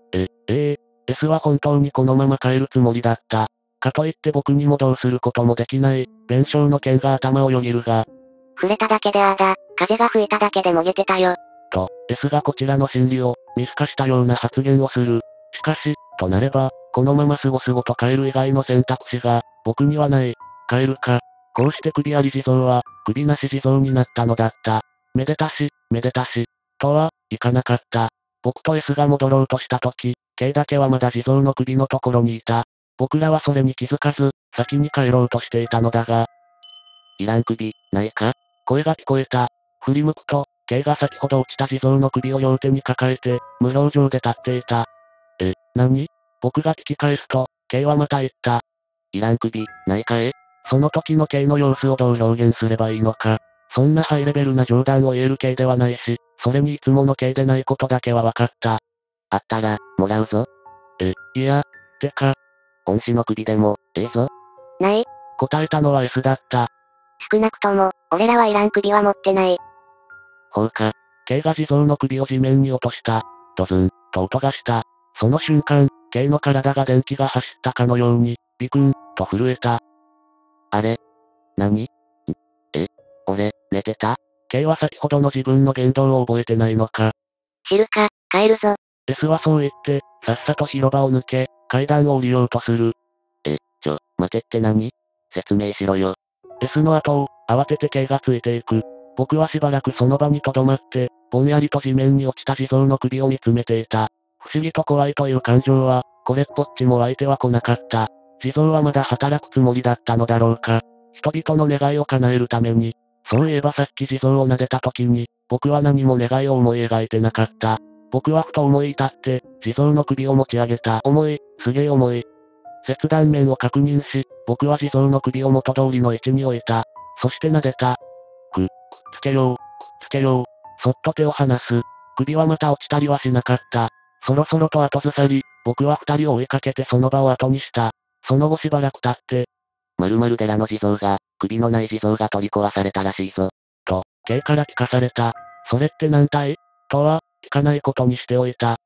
S は本当にこのまま帰るつもりだった。かといって僕にもどうすることもできない、弁償の剣が頭をよぎるが。 触れただけでああだ、風が吹いただけでもげてたよ。 と、S がこちらの心理を、見透かしたような発言をする。しかし、となれば、このまま過ごすごと帰る以外の選択肢が、僕にはない。帰るか。こうして首あり地蔵は、首なし地蔵になったのだった。めでたし、めでたし。とは、いかなかった。僕と S が戻ろうとした時、K だけはまだ地蔵の首のところにいた。僕らはそれに気づかず、先に帰ろうとしていたのだが。 いらん首、ないか？ 声が聞こえた。振り向くと、K が先ほど落ちた地蔵の首を両手に抱えて、無表情で立っていた。何？僕が聞き返すと、K はまた言った。 いらん首、ないかえ？ その時の K の様子をどう表現すればいいのか。そんなハイレベルな冗談を言える K ではないし、それにいつもの K でないことだけは分かった。 あったら、もらうぞ。 いや、てか。 恩師の首でも、ええぞ。 ない。 答えたのは S だった。 少なくとも、俺らはいらん首は持ってない。 ほうか。 K が地蔵の首を地面に落とした。ドズン、と音がした。その瞬間、K の体が電気が走ったかのように、ビクン、と震えた。 あれ？何？俺、寝てた？ K は先ほどの自分の言動を覚えてないのか。 知るか、帰るぞ。 S はそう言って、さっさと広場を抜け、階段を降りようとする。 待てって何？説明しろよ。 S の後を、慌てて K がついていく。僕はしばらくその場に留まって、ぼんやりと地面に落ちた地蔵の首を見つめていた。不思議と怖いという感情は、これっぽっちも湧いては来なかった。地蔵はまだ働くつもりだったのだろうか。人々の願いを叶えるために。そういえばさっき地蔵を撫でた時に、僕は何も願いを思い描いてなかった。僕はふと思い至って、地蔵の首を持ち上げた。すげえ重い。切断面を確認し、僕は地蔵の首を元通りの位置に置いた。そして撫でた。くっつけよう、くっつけよう。そっと手を離す。首はまた落ちたりはしなかった。そろそろと後ずさり、僕は二人を追いかけてその場を後にした。その後しばらく経って、 〇〇寺の地蔵が、首のない地蔵が取り壊されたらしいぞ。 と、K から聞かされた。それって何体？とは、聞かないことにしておいた。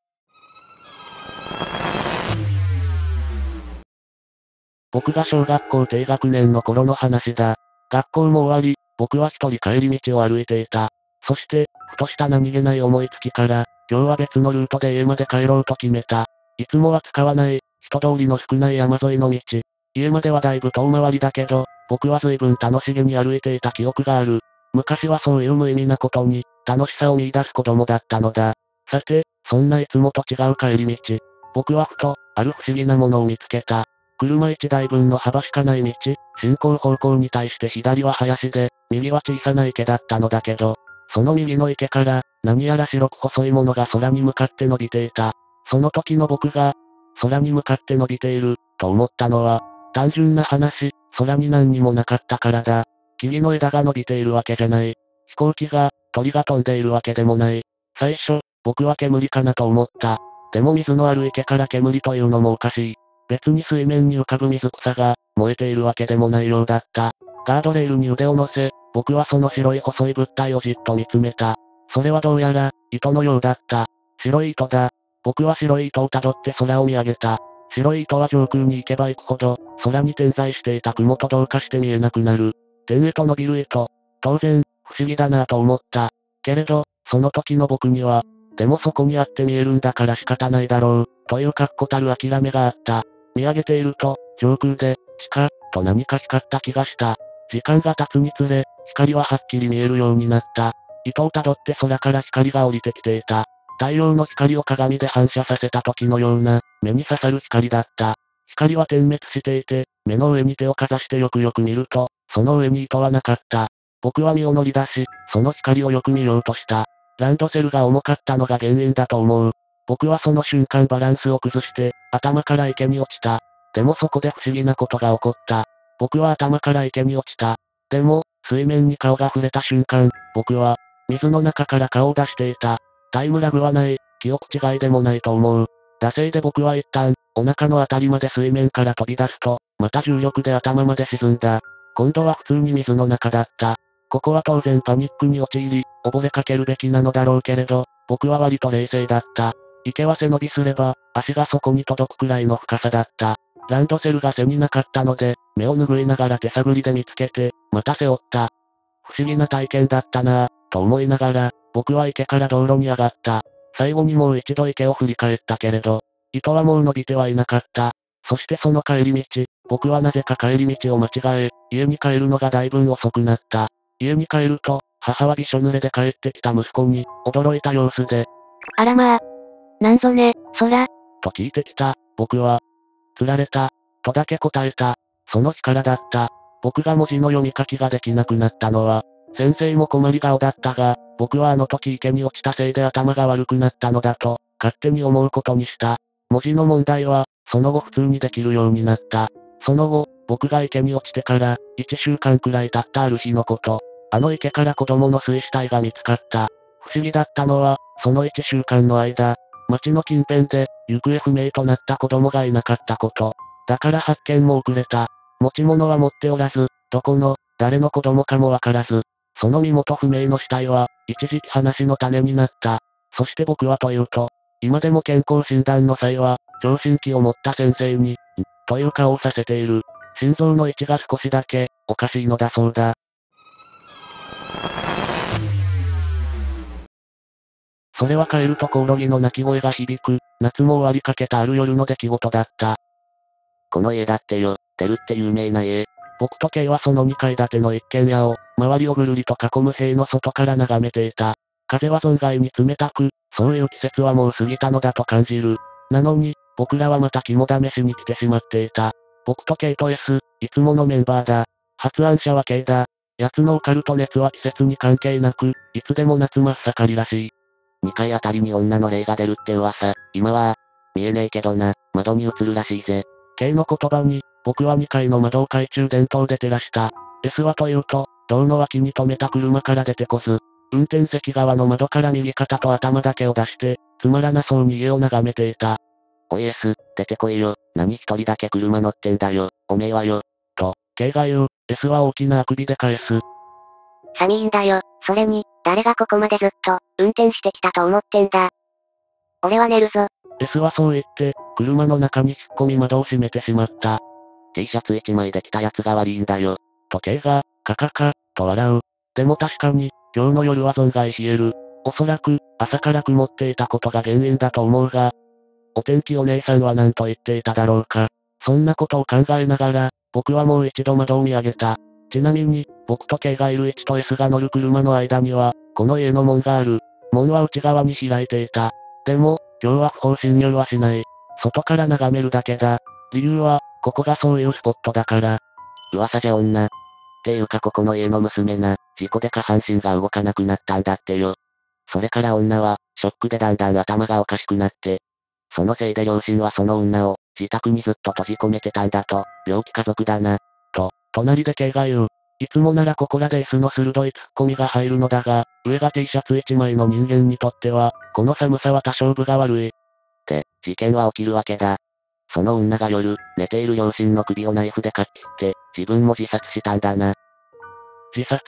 僕が小学校低学年の頃の話だ。学校も終わり、僕は一人帰り道を歩いていた。そして、ふとした何気ない思いつきから、今日は別のルートで家まで帰ろうと決めた。いつもは使わない、人通りの少ない山沿いの道。家まではだいぶ遠回りだけど、僕は随分楽しげに歩いていた記憶がある。昔はそういう無意味なことに、楽しさを見出す子供だったのだ。さて、そんないつもと違う帰り道。僕はふと、ある不思議なものを見つけた。車1台分の幅しかない道、進行方向に対して左は林で、右は小さな池だったのだけど、その右の池から、何やら白く細いものが空に向かって伸びていた。その時の僕が、空に向かって伸びている、と思ったのは、単純な話、空に何にもなかったからだ。木々の枝が伸びているわけじゃない。飛行機が、鳥が飛んでいるわけでもない。最初、僕は煙かなと思った。でも水のある池から煙というのもおかしい。別に水面に浮かぶ水草が、燃えているわけでもないようだった。ガードレールに腕を乗せ、 僕はその白い細い物体をじっと見つめた。それはどうやら、糸のようだった。白い糸だ。僕は白い糸を辿って空を見上げた。白い糸は上空に行けば行くほど、空に点在していた雲と同化して見えなくなる。天へと伸びる糸。当然、不思議だなぁと思った。けれど、その時の僕には、でもそこにあって見えるんだから仕方ないだろう、という確固たる諦めがあった。見上げていると、上空で、地下、と何か光った気がした。時間が経つにつれ、光ははっきり見えるようになった。糸を辿って空から光が降りてきていた。太陽の光を鏡で反射させた時のような、目に刺さる光だった。光は点滅していて、目の上に手をかざしてよくよく見ると、その上に糸はなかった。僕は身を乗り出し、その光をよく見ようとした。ランドセルが重かったのが原因だと思う。僕はその瞬間バランスを崩して、頭から池に落ちた。でもそこで不思議なことが起こった。僕は頭から池に落ちた。でも、水面に顔が触れた瞬間、僕は、水の中から顔を出していた。タイムラグはない、記憶違いでもないと思う。惰性で僕は一旦、お腹のあたりまで水面から飛び出すと、また重力で頭まで沈んだ。今度は普通に水の中だった。ここは当然パニックに陥り、溺れかけるべきなのだろうけれど、僕は割と冷静だった。池は背伸びすれば、足がそこに届くくらいの深さだった。ランドセルが背になかったので、目を拭いながら手探りで見つけて、また背負った。不思議な体験だったなぁ、と思いながら、僕は池から道路に上がった。最後にもう一度池を振り返ったけれど、糸はもう伸びてはいなかった。そしてその帰り道、僕はなぜか帰り道を間違え、家に帰るのがだいぶ遅くなった。家に帰ると、母はびしょ濡れで帰ってきた息子に、驚いた様子で、 あらまあ。なんぞね、空。 と聞いてきた。僕は、釣られた、とだけ答えた。その日からだった。僕が文字の読み書きができなくなったのは、先生も困り顔だったが、僕はあの時池に落ちたせいで頭が悪くなったのだと、勝手に思うことにした。文字の問題は、その後普通にできるようになった。その後、僕が池に落ちてから、1週間くらい経ったある日のこと。あの池から子供の水死体が見つかった。不思議だったのは、その1週間の間、町の近辺で、行方不明となった子供がいなかったこと。だから発見も遅れた。持ち物は持っておらず、どこの、誰の子供かもわからず、その身元不明の死体は、一時期話の種になった。そして僕はというと、今でも健康診断の際は、聴診器を持った先生に、という顔をさせている。心臓の位置が少しだけ、おかしいのだそうだ。それは帰るとコオロギの鳴き声が響く、夏も終わりかけたある夜の出来事だった。 この家だってよ、テルって有名な家。 僕と K はその2階建ての一軒家を、周りをぐるりと囲む塀の外から眺めていた。風は存外に冷たく、そういう季節はもう過ぎたのだと感じる。なのに、僕らはまた肝試しに来てしまっていた。僕と K と S、いつものメンバーだ。発案者は K だ。奴のオカルト熱は季節に関係なく、いつでも夏真っ盛りらしい。 2階あたりに女の霊が出るって噂。今は、見えねえけどな、窓に映るらしいぜ。 K の言葉に、僕は2階の窓を懐中電灯で照らした。S はというと、道の脇に止めた車から出てこず、運転席側の窓から右肩と頭だけを出して、つまらなそうに家を眺めていた。 おい S、出てこいよ。何一人だけ車乗ってんだよ。おめえはよ。 と、K が言う。S は大きなあくびで返す。 寒いんだよ。それに、誰がここまでずっと、運転してきたと思ってんだ。俺は寝るぞ。 S はそう言って、車の中に引っ込み窓を閉めてしまった。 T シャツ1枚で来たやつが悪いんだよ。 と K が、カカカ、と笑う。でも確かに、今日の夜は存外冷える。おそらく、朝から曇っていたことが原因だと思うが、お天気お姉さんは何と言っていただろうか。そんなことを考えながら、僕はもう一度窓を見上げた。ちなみに、僕と K がいる1と S が乗る車の間には、この家の門がある。門は内側に開いていた。でも、今日は不法侵入はしない。外から眺めるだけだ。理由は、ここがそういうスポットだから。 噂じゃ女。っていうかここの家の娘な、事故で下半身が動かなくなったんだってよ。それから女は、ショックでだんだん頭がおかしくなって。そのせいで両親はその女を、自宅にずっと閉じ込めてたんだと、病気家族だな。 と、隣で K が言う。いつもならここらで S の鋭いツッコミが入るのだが、上が T シャツ1枚の人間にとっては、この寒さは多少分が悪い。 で、事件は起きるわけだ。その女が夜、寝ている両親の首をナイフでかっ切って、自分も自殺したんだな。 自殺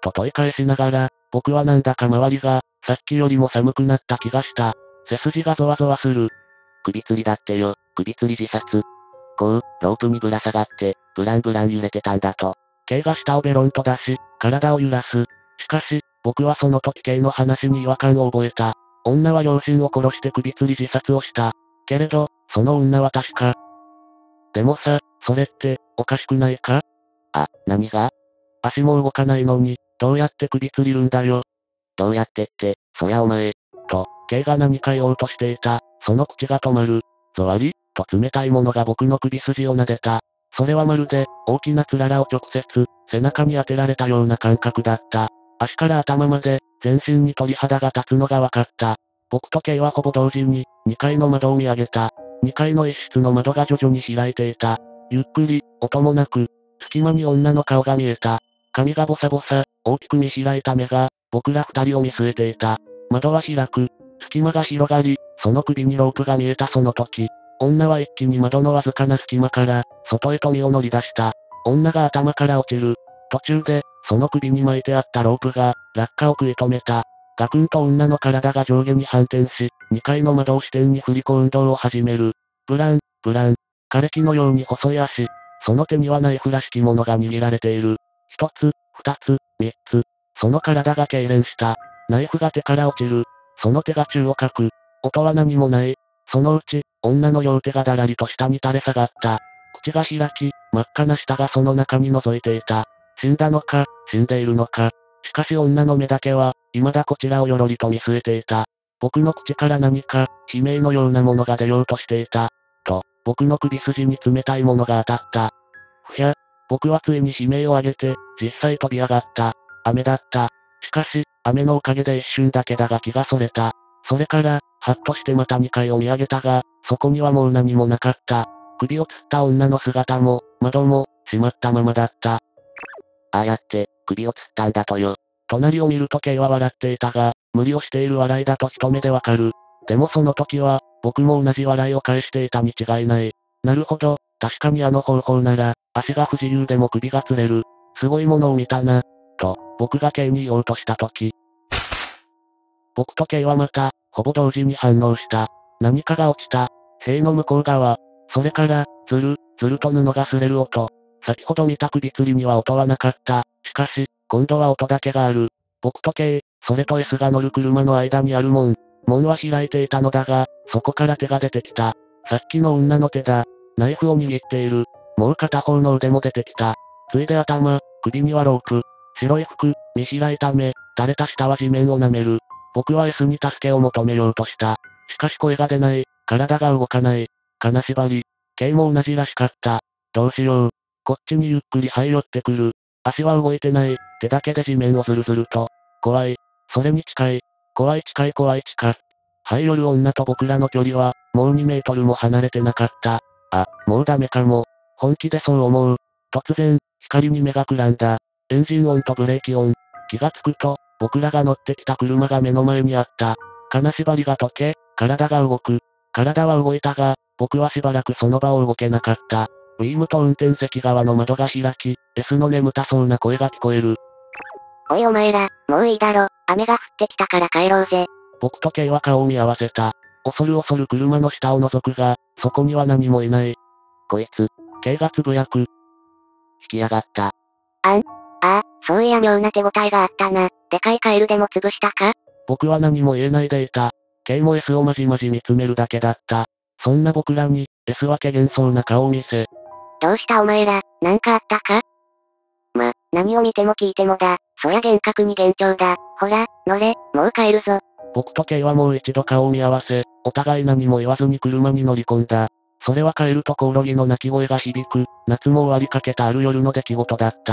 と問い返しながら、僕はなんだか周りが、さっきよりも寒くなった気がした。背筋がゾワゾワする。 首吊りだってよ、首吊り自殺。こう、ロープにぶら下がって、ブランブラン揺れてたんだと。 K が下をベロンと出し、体を揺らす。しかし、僕はその時 K の話に違和感を覚えた。女は両親を殺して首吊り自殺をした。けれど、その女は確か。でもさ、それって、おかしくないか？ あ、何が？ 足も動かないのに、どうやって首吊りるんだよ。 どうやってって、そりゃお前。 と、K が何か言おうとしていた。その口が止まる。ゾワリと冷たいものが僕の首筋を撫でた。それはまるで、大きなつららを直接、背中に当てられたような感覚だった。足から頭まで、全身に鳥肌が立つのが分かった。僕と K はほぼ同時に、2階の窓を見上げた。2階の一室の窓が徐々に開いていた。ゆっくり、音もなく、隙間に女の顔が見えた。髪がボサボサ、大きく見開いた目が、僕ら二人を見据えていた。窓は開く。隙間が広がり、その首にロープが見えたその時、女は一気に窓のわずかな隙間から、外へと身を乗り出した。女が頭から落ちる。途中で、その首に巻いてあったロープが、落下を食い止めた。ガクンと女の体が上下に反転し、2階の窓を支点に振り子運動を始める。ブラン、ブラン。枯れ木のように細い足。その手にはナイフらしきものが握られている。一つ、二つ、三つ。その体が痙攣した。ナイフが手から落ちる。その手が宙をかく。音は何もない。そのうち、女の両手がだらりと下に垂れ下がった。口が開き、真っ赤な舌がその中に覗いていた。死んだのか、死んでいるのか。しかし女の目だけは、未だこちらをよろりと見据えていた。僕の口から何か、悲鳴のようなものが出ようとしていた。と、僕の首筋に冷たいものが当たった。ふひゃ、僕はついに悲鳴を上げて、実際飛び上がった。雨だった。しかし、雨のおかげで一瞬だけだが気がそれた。それから、はっとしてまた2階を見上げたが、そこにはもう何もなかった。首を吊った女の姿も、窓も、閉まったままだった。 ああやって、首を吊ったんだとよ。 隣を見ると K は笑っていたが、無理をしている笑いだと一目でわかる。でもその時は、僕も同じ笑いを返していたに違いない。なるほど、確かにあの方法なら、足が不自由でも首が吊れる。すごいものを見たな。と、僕が K に言おうとした時。僕と K はまた、ほぼ同時に反応した。何かが落ちた。塀の向こう側。それから、ずる、ずると布が擦れる音。先ほど見た首吊りには音はなかった。しかし、今度は音だけがある。僕と K、それと S が乗る車の間にある門。門は開いていたのだが、そこから手が出てきた。さっきの女の手だ。ナイフを握っている。もう片方の腕も出てきた。ついで頭、首にはロープ。白い服、見開いた目、垂れた舌は地面を舐める。僕は S に助けを求めようとした。しかし声が出ない。体が動かない。金縛り。K も同じらしかった。どうしよう。こっちにゆっくり這い寄ってくる。足は動いてない。手だけで地面をズルズルと。怖い。それに近い。怖い近い怖い近。這い寄る女と僕らの距離は、もう2メートルも離れてなかった。あ、もうダメかも。本気でそう思う。突然、光に目がくらんだ。エンジン音とブレーキ音。気がつくと、僕らが乗ってきた車が目の前にあった。金縛りが解け、体が動く。体は動いたが、僕はしばらくその場を動けなかった。ウィームと運転席側の窓が開き、S の眠たそうな声が聞こえる。 おいお前ら、もういいだろ、雨が降ってきたから帰ろうぜ。 僕と K は顔を見合わせた。恐る恐る車の下を覗くが、そこには何もいない。 こいつ、 K がつぶやく。 引き上がった。 ああ、そういや妙な手応えがあったな。でかいカエルでも潰したか？ 僕は何も言えないでいた。K も S をまじまじ見つめるだけだった。そんな僕らに、S は怪げそうな顔を見せ。 どうしたお前ら、なんかあったか？何を見ても聞いてもだ。そりゃ厳格に厳重だ。ほら、乗れ、もう帰るぞ。 僕と K はもう一度顔を見合わせ、お互い何も言わずに車に乗り込んだ。それは帰るとコオロギの鳴き声が響く、夏も終わりかけたある夜の出来事だった。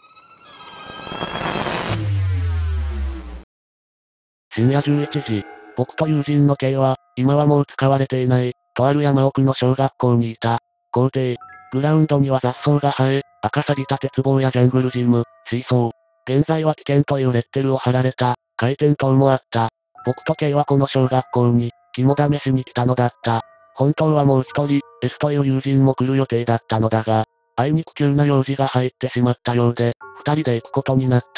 深夜11時、僕と友人の K は、今はもう使われていない、とある山奥の小学校にいた。校庭。グラウンドには雑草が生え、赤錆びた鉄棒やジャングルジム、シーソー。現在は危険というレッテルを貼られた、回転灯もあった。僕と K はこの小学校に、肝試しに来たのだった。本当はもう一人、S という友人も来る予定だったのだが、あいにく急な用事が入ってしまったようで、二人で行くことになった。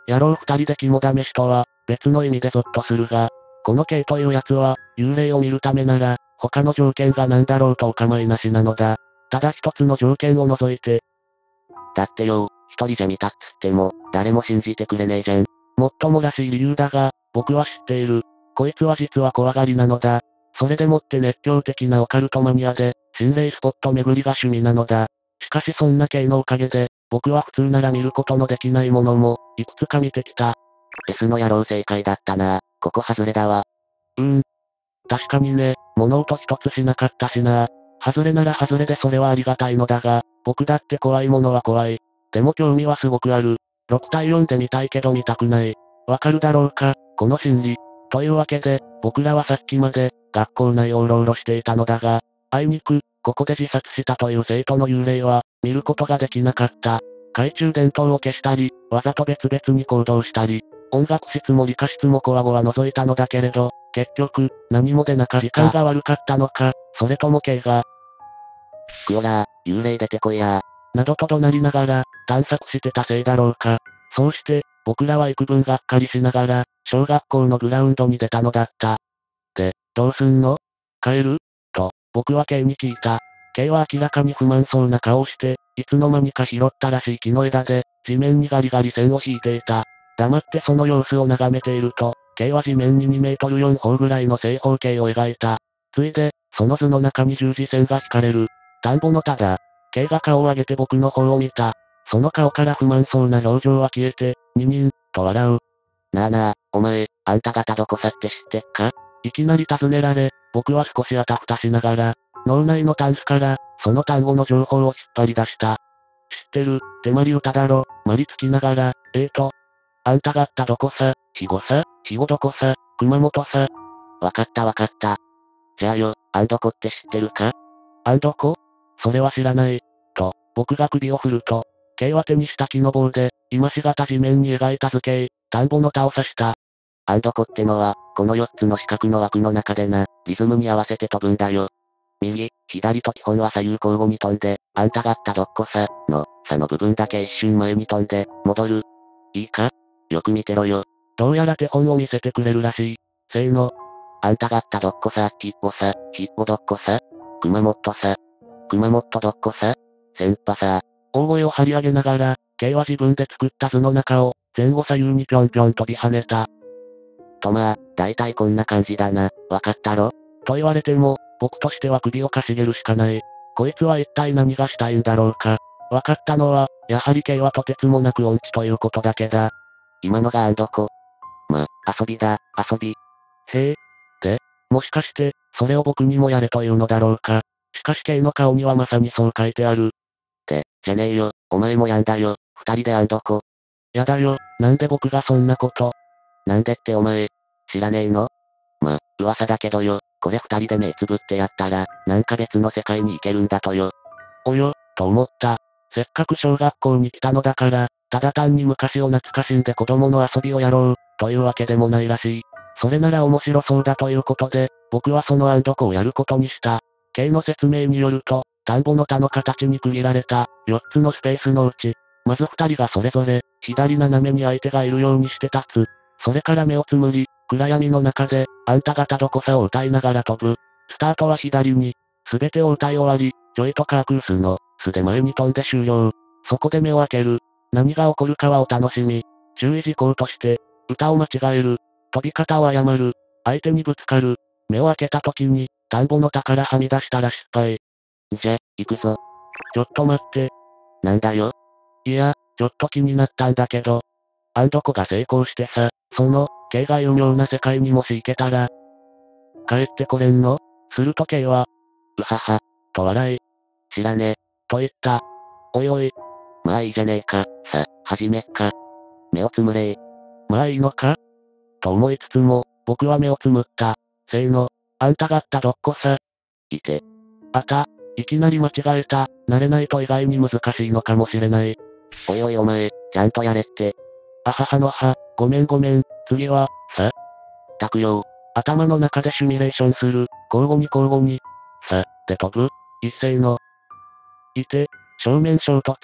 野郎二人で肝試しとは、別の意味でゾッとするが、この K という奴は、幽霊を見るためなら、他の条件が何だろうとお構いなしなのだ。ただ一つの条件を除いて。 だってよ、一人じゃ見たっつっても、誰も信じてくれねえじゃん。 もっともらしい理由だが、僕は知っている。こいつは実は怖がりなのだ。それでもって熱狂的なオカルトマニアで、心霊スポット巡りが趣味なのだ。しかしそんな系のおかげで、僕は普通なら見ることのできないものも、いくつか見てきた。 S の野郎正解だったな。ここ外れだわ。 確かにね、物音一つしなかったしな。外れなら外れでそれはありがたいのだが、僕だって怖いものは怖い。でも興味はすごくある。6対4で見たいけど見たくない。わかるだろうか、この心理。というわけで、僕らはさっきまで、学校内をうろうろしていたのだが、あいにく、ここで自殺したという生徒の幽霊は、見ることができなかった。懐中電灯を消したり、わざと別々に行動したり、音楽室も理科室もこわごわ覗いたのだけれど、結局、何も出なかった。時間が悪かったのか、それともKが、 クオラー、幽霊出てこいやなどと怒鳴りながら、探索してたせいだろうか。そうして、僕らは幾分がっかりしながら、小学校のグラウンドに出たのだった。で、どうすんの？帰る？と、僕は K に聞いた。K は明らかに不満そうな顔をして、いつの間にか拾ったらしい木の枝で、地面にガリガリ線を引いていた。黙ってその様子を眺めていると、K は地面に2メートル4方ぐらいの正方形を描いた。ついで、その図の中に十字線が引かれる。田んぼの田だ。K が顔を上げて僕の方を見た。その顔から不満そうな表情は消えて、ニニン、と笑う。 なあなあ、お前、あんた方どこさって知ってっか？ いきなり尋ねられ、僕は少しあたふたしながら、脳内のタンスから、その単語の情報を引っ張り出した。知ってる、手まり歌だろ、まりつきながら、あんた方どこさ、肥後さ、肥後どこさ、熊本さ。 わかったわかった。じゃあよ、あんどこって知ってるか？ あんどこ？それは知らない。と、僕が首を振ると、K は手にした木の棒で、今しがた地面に描いた図形、田んぼの田を指した。 あんどこってのは、この4つの四角の枠の中でな、リズムに合わせて飛ぶんだよ。右、左と基本は左右交互に飛んで、あんた方どっこさ、の、さの部分だけ一瞬前に飛んで、戻る。いいか？よく見てろよ。 どうやら手本を見せてくれるらしい。せーの。 あんた方どっこさ、ひっこさ、ひっこどっこさ、熊本さ、熊本どっこさ、先輩さ。 大声を張り上げながら、K は自分で作った図の中を、前後左右にぴょんぴょん飛び跳ねた。 とまあ、大体こんな感じだな、わかったろ？ と言われても、僕としては首をかしげるしかない。こいつは一体何がしたいんだろうか。わかったのは、やはり K はとてつもなく音痴ということだけだ。 今のがあんどこ。ま、遊びだ、遊び。 へえ。で、もしかして、それを僕にもやれというのだろうか。しかし K の顔にはまさにそう書いてある。 じゃねえよ、お前もやんだよ、二人であんどこ。 やだよ、なんで僕がそんなこと。 なんでってお前、知らねえの？ま、噂だけどよ、これ二人で目つぶってやったら、なんか別の世界に行けるんだとよ。 およ、と思った。せっかく小学校に来たのだから、ただ単に昔を懐かしんで子供の遊びをやろう、というわけでもないらしい。それなら面白そうだということで、僕はそのアンドコをやることにした。K の説明によると、田んぼの田の形に区切られた、4つのスペースのうち、まず2人がそれぞれ、左斜めに相手がいるようにして立つ。それから目をつむり、暗闇の中で、あんた方どこさを歌いながら飛ぶ。スタートは左に、すべてを歌い終わり、ジョイとカークースの、素で前に飛んで終了。そこで目を開ける。何が起こるかはお楽しみ。注意事項として、歌を間違える。飛び方を誤る。相手にぶつかる。目を開けた時に、田んぼの田からはみ出したら失敗。 じゃ、行くぞ。 ちょっと待って。 なんだよ。 いや、ちょっと気になったんだけど。アンドコが成功してさ、その、K が有名な世界にもし行けたら、帰ってこれんの？すると K は、 うはは。 と笑い、 知らねと言った。おいおい、 まあいいじゃねえか。さ、始めっか。目をつむれー。 まあいいのか？と思いつつも、僕は目をつむった。せーの、あんた方どっこさ。 いて。 あた、いきなり間違えた。慣れないと意外に難しいのかもしれない。 おいおいお前、ちゃんとやれって。 あははのは、ごめんごめん、次は、さ。 たくよ頭の中でシミュレーションする。交互に交互に。さ、で飛ぶ。一斉の。いて、正面衝突。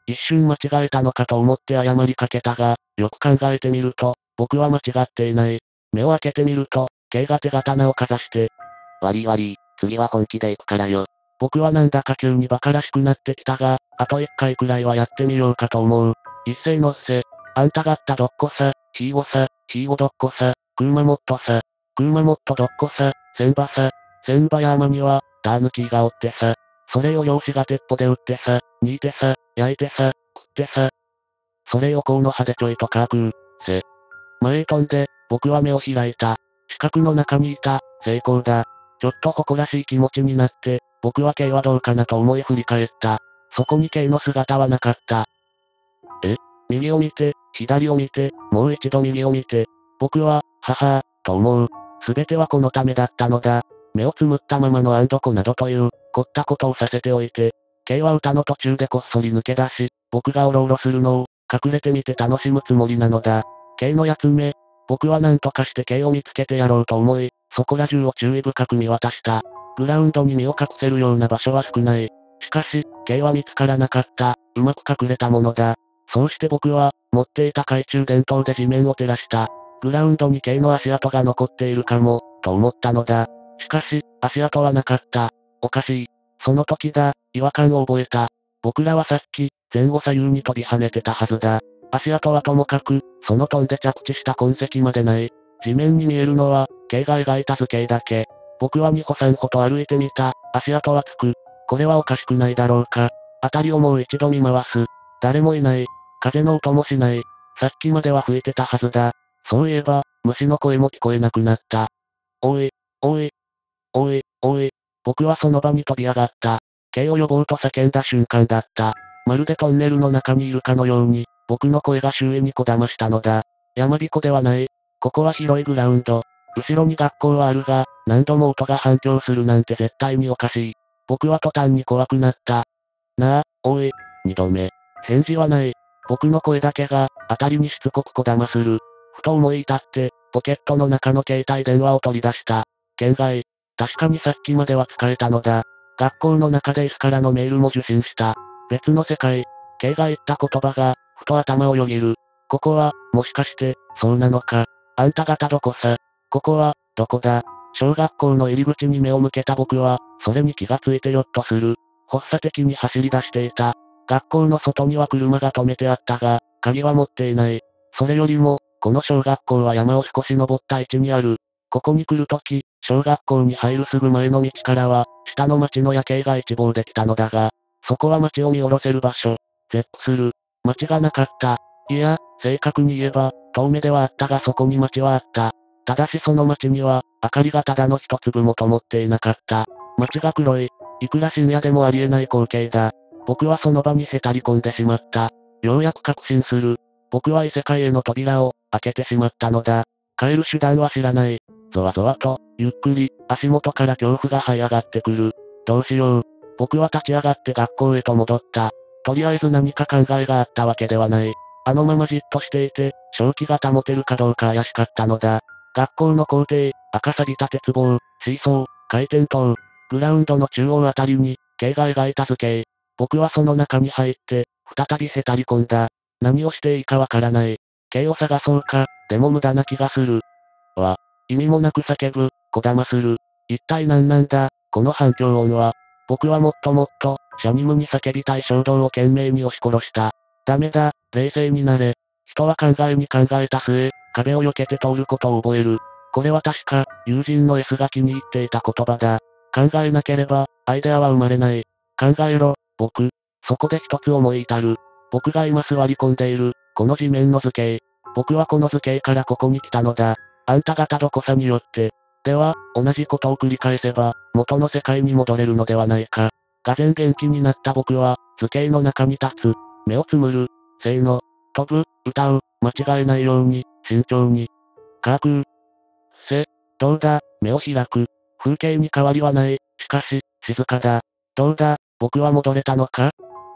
一瞬間違えたのかと思って謝りかけたが、よく考えてみると、僕は間違っていない。目を開けてみると、K が手刀をかざして。 悪い、次は本気で行くからよ。 僕はなんだか急に馬鹿らしくなってきたが、あと一回くらいはやってみようかと思う。一斉のっせ。あんたがったどっこさ、ひーごさ、ひーごどっこさ、くーまもっとさ、くーまもっとどっこさ、せんばさ、せんばやーまには、ダーヌキーがおってさ、それを漁師が鉄砲で撃ってさ、煮いてさ、焼いてさ、食ってさ。それをこうの葉でちょいとかーくー、せ。前へ飛んで、僕は目を開いた。四角の中にいた、成功だ。ちょっと誇らしい気持ちになって、僕は K はどうかなと思い振り返った。そこに K の姿はなかった。右を見て、左を見て、もう一度右を見て。僕は、と思う。すべてはこのためだったのだ。目をつむったままのコなどという、凝ったことをさせておいて。K は歌の途中でこっそり抜け出し、僕がおろおろするのを、隠れてみて楽しむつもりなのだ。K のやつめ。僕は何とかして K を見つけてやろうと思い、そこら中を注意深く見渡した。グラウンドに身を隠せるような場所は少ない。しかし、K は見つからなかった。うまく隠れたものだ。そうして僕は、持っていた懐中電灯で地面を照らした。グラウンドに K の足跡が残っているかも、と思ったのだ。しかし、足跡はなかった。おかしい。その時だ、違和感を覚えた。僕らはさっき、前後左右に飛び跳ねてたはずだ。足跡はともかく、その飛んで着地した痕跡までない。地面に見えるのは、K が描いた図形だけ。僕は2歩3歩と歩いてみた。足跡はつく。これはおかしくないだろうか。辺りをもう一度見回す。誰もいない。風の音もしない。さっきまでは吹いてたはずだ。そういえば、虫の声も聞こえなくなった。おい、おい、おい、おい。僕はその場に飛び上がった。K を呼ぼうと叫んだ瞬間だった。まるでトンネルの中にいるかのように、僕の声が周囲にこだましたのだ。山彦ではない。ここは広いグラウンド。後ろに学校はあるが、何度も音が反響するなんて絶対におかしい。僕は途端に怖くなった。なあ、おい、二度目。返事はない。僕の声だけが、辺りにしつこくこだまする。ふと思い至って、ポケットの中の携帯電話を取り出した。県外。確かにさっきまでは使えたのだ。学校の中で椅子からのメールも受信した。別の世界。K が言った言葉が、ふと頭をよぎる。ここは、もしかして、そうなのか。あんた方どこさ。ここは、どこだ。小学校の入り口に目を向けた僕は、それに気がついてよっとする。発作的に走り出していた。学校の外には車が止めてあったが、鍵は持っていない。それよりも、この小学校は山を少し登った位置にある。ここに来るとき、小学校に入るすぐ前の道からは、下の町の夜景が一望できたのだが、そこは町を見下ろせる場所。絶句する。町がなかった。いや、正確に言えば、遠目ではあったがそこに町はあった。ただしその町には、明かりがただの一粒も灯っていなかった。町が黒い。いくら深夜でもありえない光景だ。僕はその場にへたり込んでしまった。ようやく確信する。僕は異世界への扉を、開けてしまったのだ。帰る手段は知らない。ゾワゾワと、ゆっくり、足元から恐怖が這い上がってくる。どうしよう。僕は立ち上がって学校へと戻った。とりあえず何か考えがあったわけではない。あのままじっとしていて、正気が保てるかどうか怪しかったのだ。学校の校庭、赤錆びた鉄棒、シーソー、回転灯、グラウンドの中央あたりに、K が描いた図形。僕はその中に入って、再びへたり込んだ。何をしていいかわからない。K を探そうか、でも無駄な気がする。意味もなく叫ぶ、こだまする。一体何なんだ、この反響音は。僕はもっともっと、シャニムに叫びたい衝動を懸命に押し殺した。ダメだ、冷静になれ。人は考えに考えた末、壁を避けて通ることを覚える。これは確か、友人の S が気に入っていた言葉だ。考えなければ、アイデアは生まれない。考えろ、僕。そこで一つ思い至る。僕が今座り込んでいる、この地面の図形。僕はこの図形からここに来たのだ。あんた方どこさによって。では、同じことを繰り返せば、元の世界に戻れるのではないか。がぜん元気になった僕は、図形の中に立つ。目をつむる。せーの。飛ぶ、歌う、間違えないように、慎重に。カークー。どうだ、目を開く。風景に変わりはない。しかし、静かだ。どうだ、僕は戻れたのか。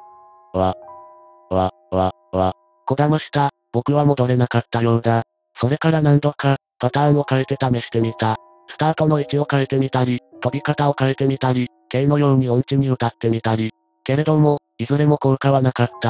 こだました。僕は戻れなかったようだ。それから何度か、パターンを変えて試してみた。スタートの位置を変えてみたり、飛び方を変えてみたり、K のように音痴に歌ってみたり。けれども、いずれも効果はなかった。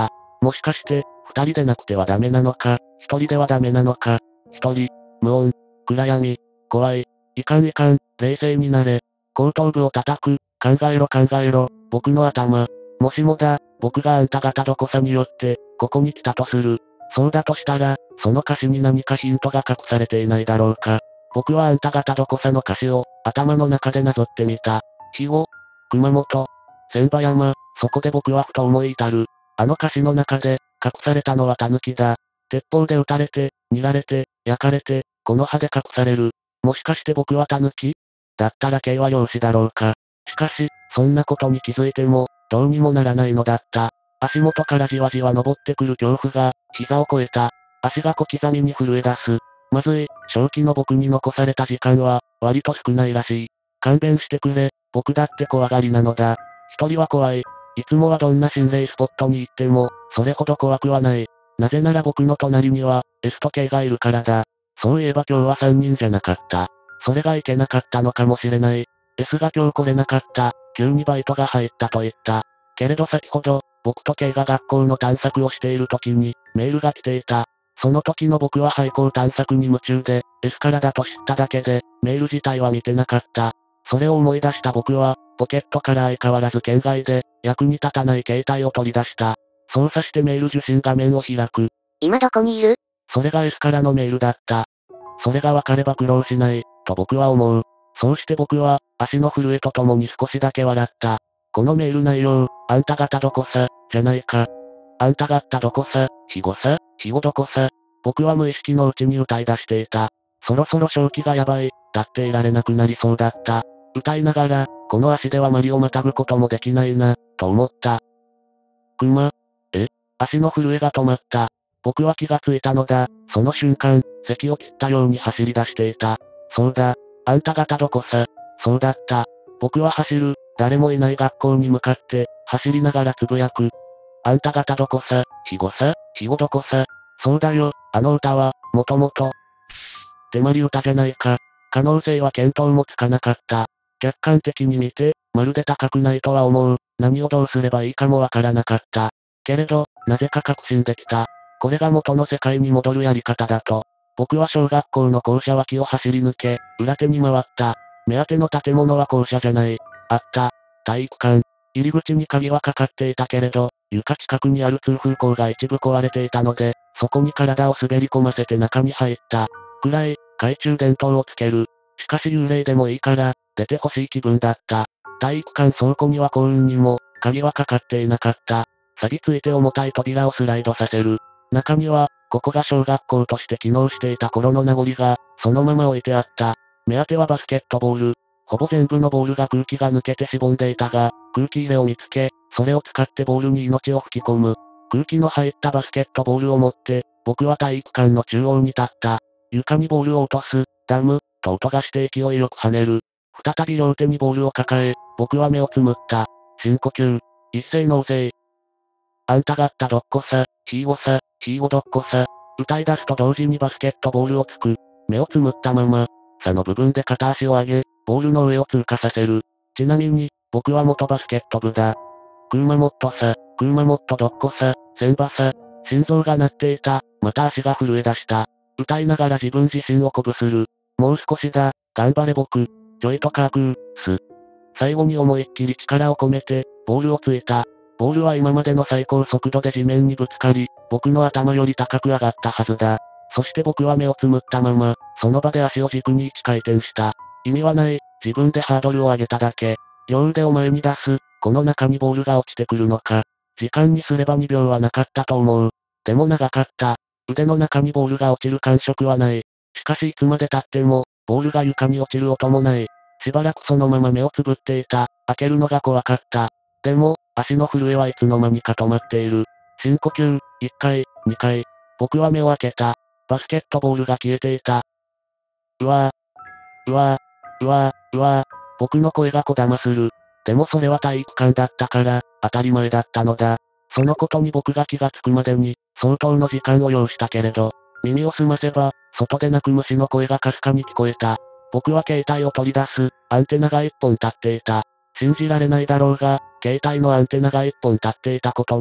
もしかして、二人でなくてはダメなのか、一人ではダメなのか。一人、無音、暗闇、怖い。いかんいかん、冷静になれ。後頭部を叩く、考えろ考えろ、僕の頭。もしもだ、僕があんた方どこさによって、ここに来たとする。そうだとしたら、その歌詞に何かヒントが隠されていないだろうか。僕はあんた方どこさの歌詞を、頭の中でなぞってみた。肥後、熊本、千葉山、そこで僕はふと思い至る。あの歌詞の中で、隠されたのは狸だ。鉄砲で撃たれて、煮られて、焼かれて、この葉で隠される。もしかして僕は狸だったら刑は養子だろうか。しかし、そんなことに気づいても、どうにもならないのだった。足元からじわじわ登ってくる恐怖が、膝を越えた。足が小刻みに震え出す。まずい、正気の僕に残された時間は、割と少ないらしい。勘弁してくれ、僕だって怖がりなのだ。一人は怖い。いつもはどんな心霊スポットに行っても、それほど怖くはない。なぜなら僕の隣には、S と K がいるからだ。そういえば今日は3人じゃなかった。それがいけなかったのかもしれない。S が今日来れなかった。急にバイトが入ったと言った。けれど先ほど、僕と K が学校の探索をしている時に、メールが来ていた。その時の僕は廃校探索に夢中で、S からだと知っただけで、メール自体は見てなかった。それを思い出した僕は、ポケットから相変わらず圏外で、役に立たない携帯を取り出した。操作してメール受信画面を開く。 今どこにいる？ それが S からのメールだった。それがわかれば苦労しない、と僕は思う。そうして僕は、足の震えとともに少しだけ笑った。このメール内容、あんた方どこさ、じゃないか。あんた方どこさ、肥後さ、肥後どこさ。僕は無意識のうちに歌い出していた。そろそろ正気がやばい、立っていられなくなりそうだった。歌いながら、この足ではマリをまたぐこともできないな、と思った。熊、足の震えが止まった。僕は気がついたのだ。その瞬間、咳を切ったように走り出していた。そうだ。あんた方どこさ。そうだった。僕は走る。誰もいない学校に向かって、走りながらつぶやく。あんた方どこさ。肥後さ。肥後どこさ。そうだよ。あの歌は、もともと。手まり歌じゃないか。可能性は見当もつかなかった。客観的に見て、まるで高くないとは思う。何をどうすればいいかもわからなかった。けれど、なぜか確信できた。これが元の世界に戻るやり方だと。僕は小学校の校舎脇を走り抜け、裏手に回った。目当ての建物は校舎じゃない。あった。体育館。入り口に鍵はかかっていたけれど、床近くにある通風口が一部壊れていたので、そこに体を滑り込ませて中に入った。暗い、懐中電灯をつける。しかし幽霊でもいいから、出てほしい気分だった。体育館倉庫には幸運にも、鍵はかかっていなかった。錆びついて重たい扉をスライドさせる。中には、ここが小学校として機能していた頃の名残が、そのまま置いてあった。目当てはバスケットボール。ほぼ全部のボールが空気が抜けてしぼんでいたが、空気入れを見つけ、それを使ってボールに命を吹き込む。空気の入ったバスケットボールを持って、僕は体育館の中央に立った。床にボールを落とす、ダム、と音がして勢いよく跳ねる。再び両手にボールを抱え、僕は目をつむった。深呼吸。一斉納税。あんた方どっこさ、ひーごさ、ひーごどっこさ。歌い出すと同時にバスケットボールをつく。目をつむったまま、さの部分で片足を上げ、ボールの上を通過させる。ちなみに、僕は元バスケット部だ。クーマモットさ、クーマモットどっこさ、千葉さ。心臓が鳴っていた。また足が震え出した。歌いながら自分自身を鼓舞する。もう少しだ、頑張れ僕。ちょいとカークー、ス。最後に思いっきり力を込めて、ボールをついた。ボールは今までの最高速度で地面にぶつかり、僕の頭より高く上がったはずだ。そして僕は目をつむったまま、その場で足を軸に1回転した。意味はない、自分でハードルを上げただけ。両腕を前に出す、この中にボールが落ちてくるのか。時間にすれば2秒はなかったと思う。でも長かった。腕の中にボールが落ちる感触はない。しかしいつまで経っても、ボールが床に落ちる音もない。しばらくそのまま目をつぶっていた。開けるのが怖かった。でも、足の震えはいつの間にか止まっている。深呼吸、1回、2回。僕は目を開けた。バスケットボールが消えていた。うわぁ、うわぁ、うわぁ、うわぁ。僕の声がこだまする。でもそれは体育館だったから、当たり前だったのだ。そのことに僕が気がつくまでに、相当の時間を要したけれど、耳を澄ませば、外で鳴く虫の声がかすかに聞こえた。僕は携帯を取り出す、アンテナが1本立っていた。信じられないだろうが、携帯のアンテナが1本立っていたことに、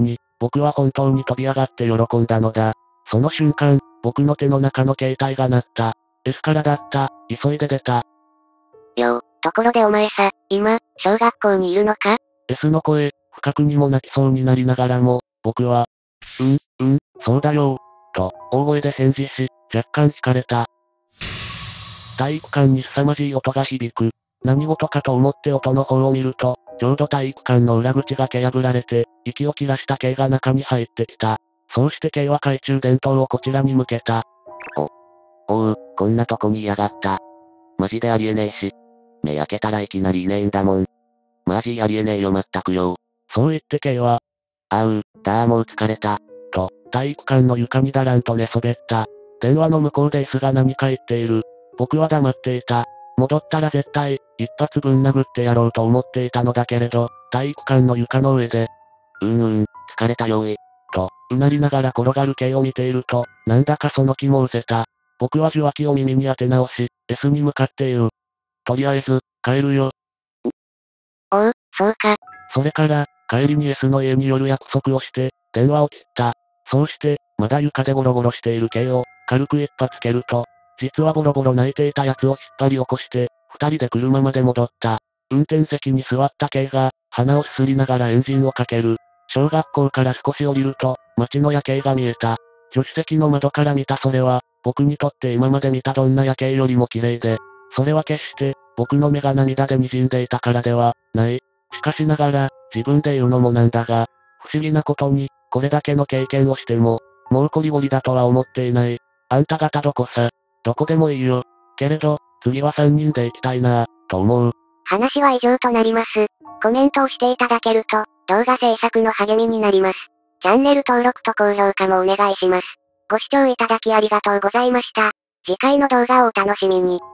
僕は本当に飛び上がって喜んだのだ。その瞬間、僕の手の中の携帯が鳴った。S からだった。急いで出た。 ところでお前さ、今、小学校にいるのか？ S の声、不覚にも泣きそうになりながらも、僕は、そうだよと、大声で返事し、若干惹かれた。体育館に凄まじい音が響く。何事かと思って音の方を見ると、ちょうど体育館の裏口が蹴破られて、息を切らした K が中に入ってきた。そうして K は懐中電灯をこちらに向けた。 こんなとこにいやがった。マジでありえねえし。目開けたらいきなりいねえんだもん。マジありえねえよ全くよ。 そう言って K は、 もう疲れた。 と、体育館の床にだらんと寝そべった。電話の向こうで S が何か言っている。僕は黙っていた。戻ったら絶対、一発ぶん殴ってやろうと思っていたのだけれど、体育館の床の上で、 疲れたよと、うなりながら転がる K を見ていると、なんだかその気も失せた。僕は受話器を耳に当て直し、S に向かって言う。とりあえず、帰るよ。 そうか。 それから、帰りに S の家に寄る約束をして、電話を切った。そうして、まだ床でゴロゴロしている K を、軽く一発蹴ると、実はボロボロ泣いていた奴を引っ張り起こして、二人で車まで戻った。運転席に座った K が、鼻をすすりながらエンジンをかける。小学校から少し降りると、街の夜景が見えた。助手席の窓から見たそれは、僕にとって今まで見たどんな夜景よりも綺麗で、それは決して、僕の目が涙で滲んでいたからでは、ない。しかしながら、自分で言うのもなんだが、不思議なことに、これだけの経験をしても、もうこりごりだとは思っていない。あんた方どこさ、どこでもいいよ。けれど、次は3人で行きたいなぁ、と思う。 話は以上となります。コメントをしていただけると、動画制作の励みになります。チャンネル登録と高評価もお願いします。ご視聴いただきありがとうございました。次回の動画をお楽しみに。